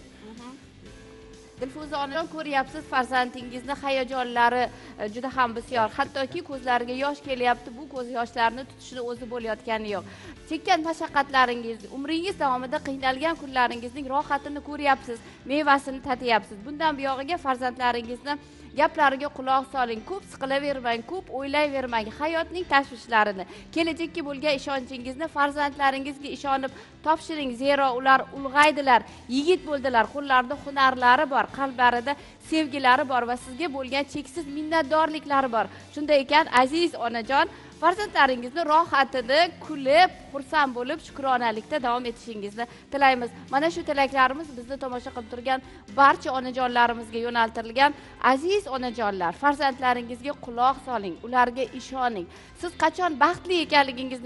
Dilfuza onajon, ko'ryapsiz farzandingizni hayajonlari juda ham bisyor. Hattoki ko'zlariga yosh kelyapti. Bu ko'z yoshlarini tutishni o'zi bo'layotgani yo'q. Chekkan mashaqqatlaringiz, umringiz davomida qiynalgan kunlaringizning rohatini ko'ryapsiz, mevasini tatyapsiz. Bundan buyog'iga farzandlaringizni gaplariga quloq soling, ko'p siqilavermang, ko'p o'ylayvermang, hayotning tashvishlarini, kelajakka bo'lgan ishonchingizni farzandlaringizga ishonib topshiring, zero ular ulg'aydilar, yigit bo'ldilar, qo'llarida hunarlari bor, qalblarida sevgilari bor va sizga bo'lgan cheksiz minnatdorliklari bor. Shunday ekan, aziz onajon, farzandlaringizni rohatini kulib, xursand bo'lib, shukronalikda davom etishingizni tilaymiz. Mana shu tilaklarimiz bizni tomosha qilib turgan barcha onajonlarimizga yo'naltirilgan. Aziz onajonlar, farzandlaringizga quloq soling, ularga ishoning. Siz qachon baxtli ekanligingizni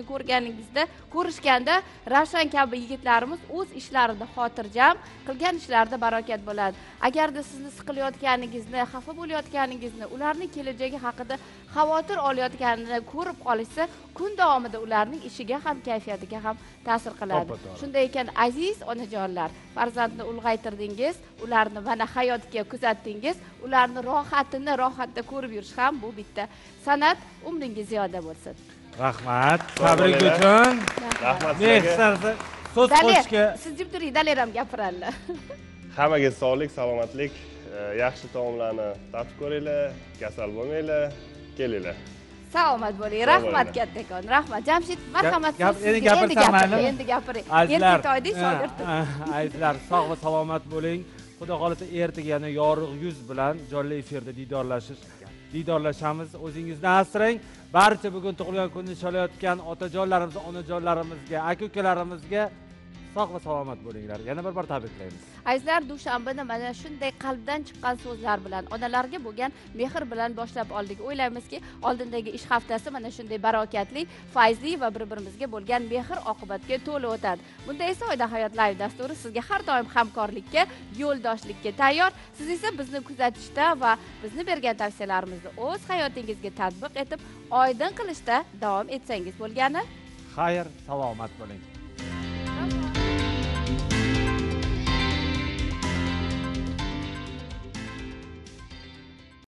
ko'rishganda Ravshan kabi yigitlarimiz o'z ishlarida xotirjam, qilgan ishlarida barokat bo'ladi. Agarda sizni siqilayotganingizni, xafa bo'layotganingizni, ularning kelajagi haqida xavotir olayotganini ko'rib qolishsa, kun davomida ularning ishiga ham, kayfiyatiga ham ta'sir qiladi. Shunday ekan, aziz onajonlar, farzandni ulg'aytirdingiz, ularni mana hayotga kuzatdingiz, ularni rohatda ko'rib yurish ham bu bitta san'at. Umringiz ziyoda bo'lsin. Rahmat. Tabrik uchun. Rahmat sizlarga. So'z qo'shishga. Siz jim turing, Daler ham gapiradilar. Hammaga sog'lik, salomatlik, yaxshi taomlarni tatib ko'ringlar, kasal bo'lmanglar, kelinglar. Salomat bo'ling. Rahmat kattakon. Rahmat. Jamshid, marhamat. Endi gapirsam endi gapiring. Erkatoydek shogirdim. Azizlar, sog' va salomat bo'ling. Xudo xolasa ertaga yana yorug' yuz bilan jonli efirda diydorlashamiz. O'zingizni asrang. Barcha bugun tug'ilgan kunni nishonlayotgan otajonlarimiz, onajonlarimizga, aka-ukalarimizga sog' va salomat bo'linglar. Yana bir bor tabriklaymiz. Azizlar, dushanbani mana shunday qalbdan chiqqan so'zlar bilan, onalarga bo'lgan mehr bilan boshlab oldik. O'ylaymizki, oldindagi ish haftasi mana shunday barokatli, fayzli va bir-birimizga bo'lgan mehr oqibatga to'la o'tadi. Bunda esa Oyda Hayot Live dasturi sizga har doim hamkorlikka, yo'ldoshlikka tayyor. Siz esa bizni kuzatishda va bizni bergan tavsiyalarimizni o'z hayotingizga tatbiq etib, oydin qilishda davom etsangiz bo'lgani. Xayr, salomat bo'ling.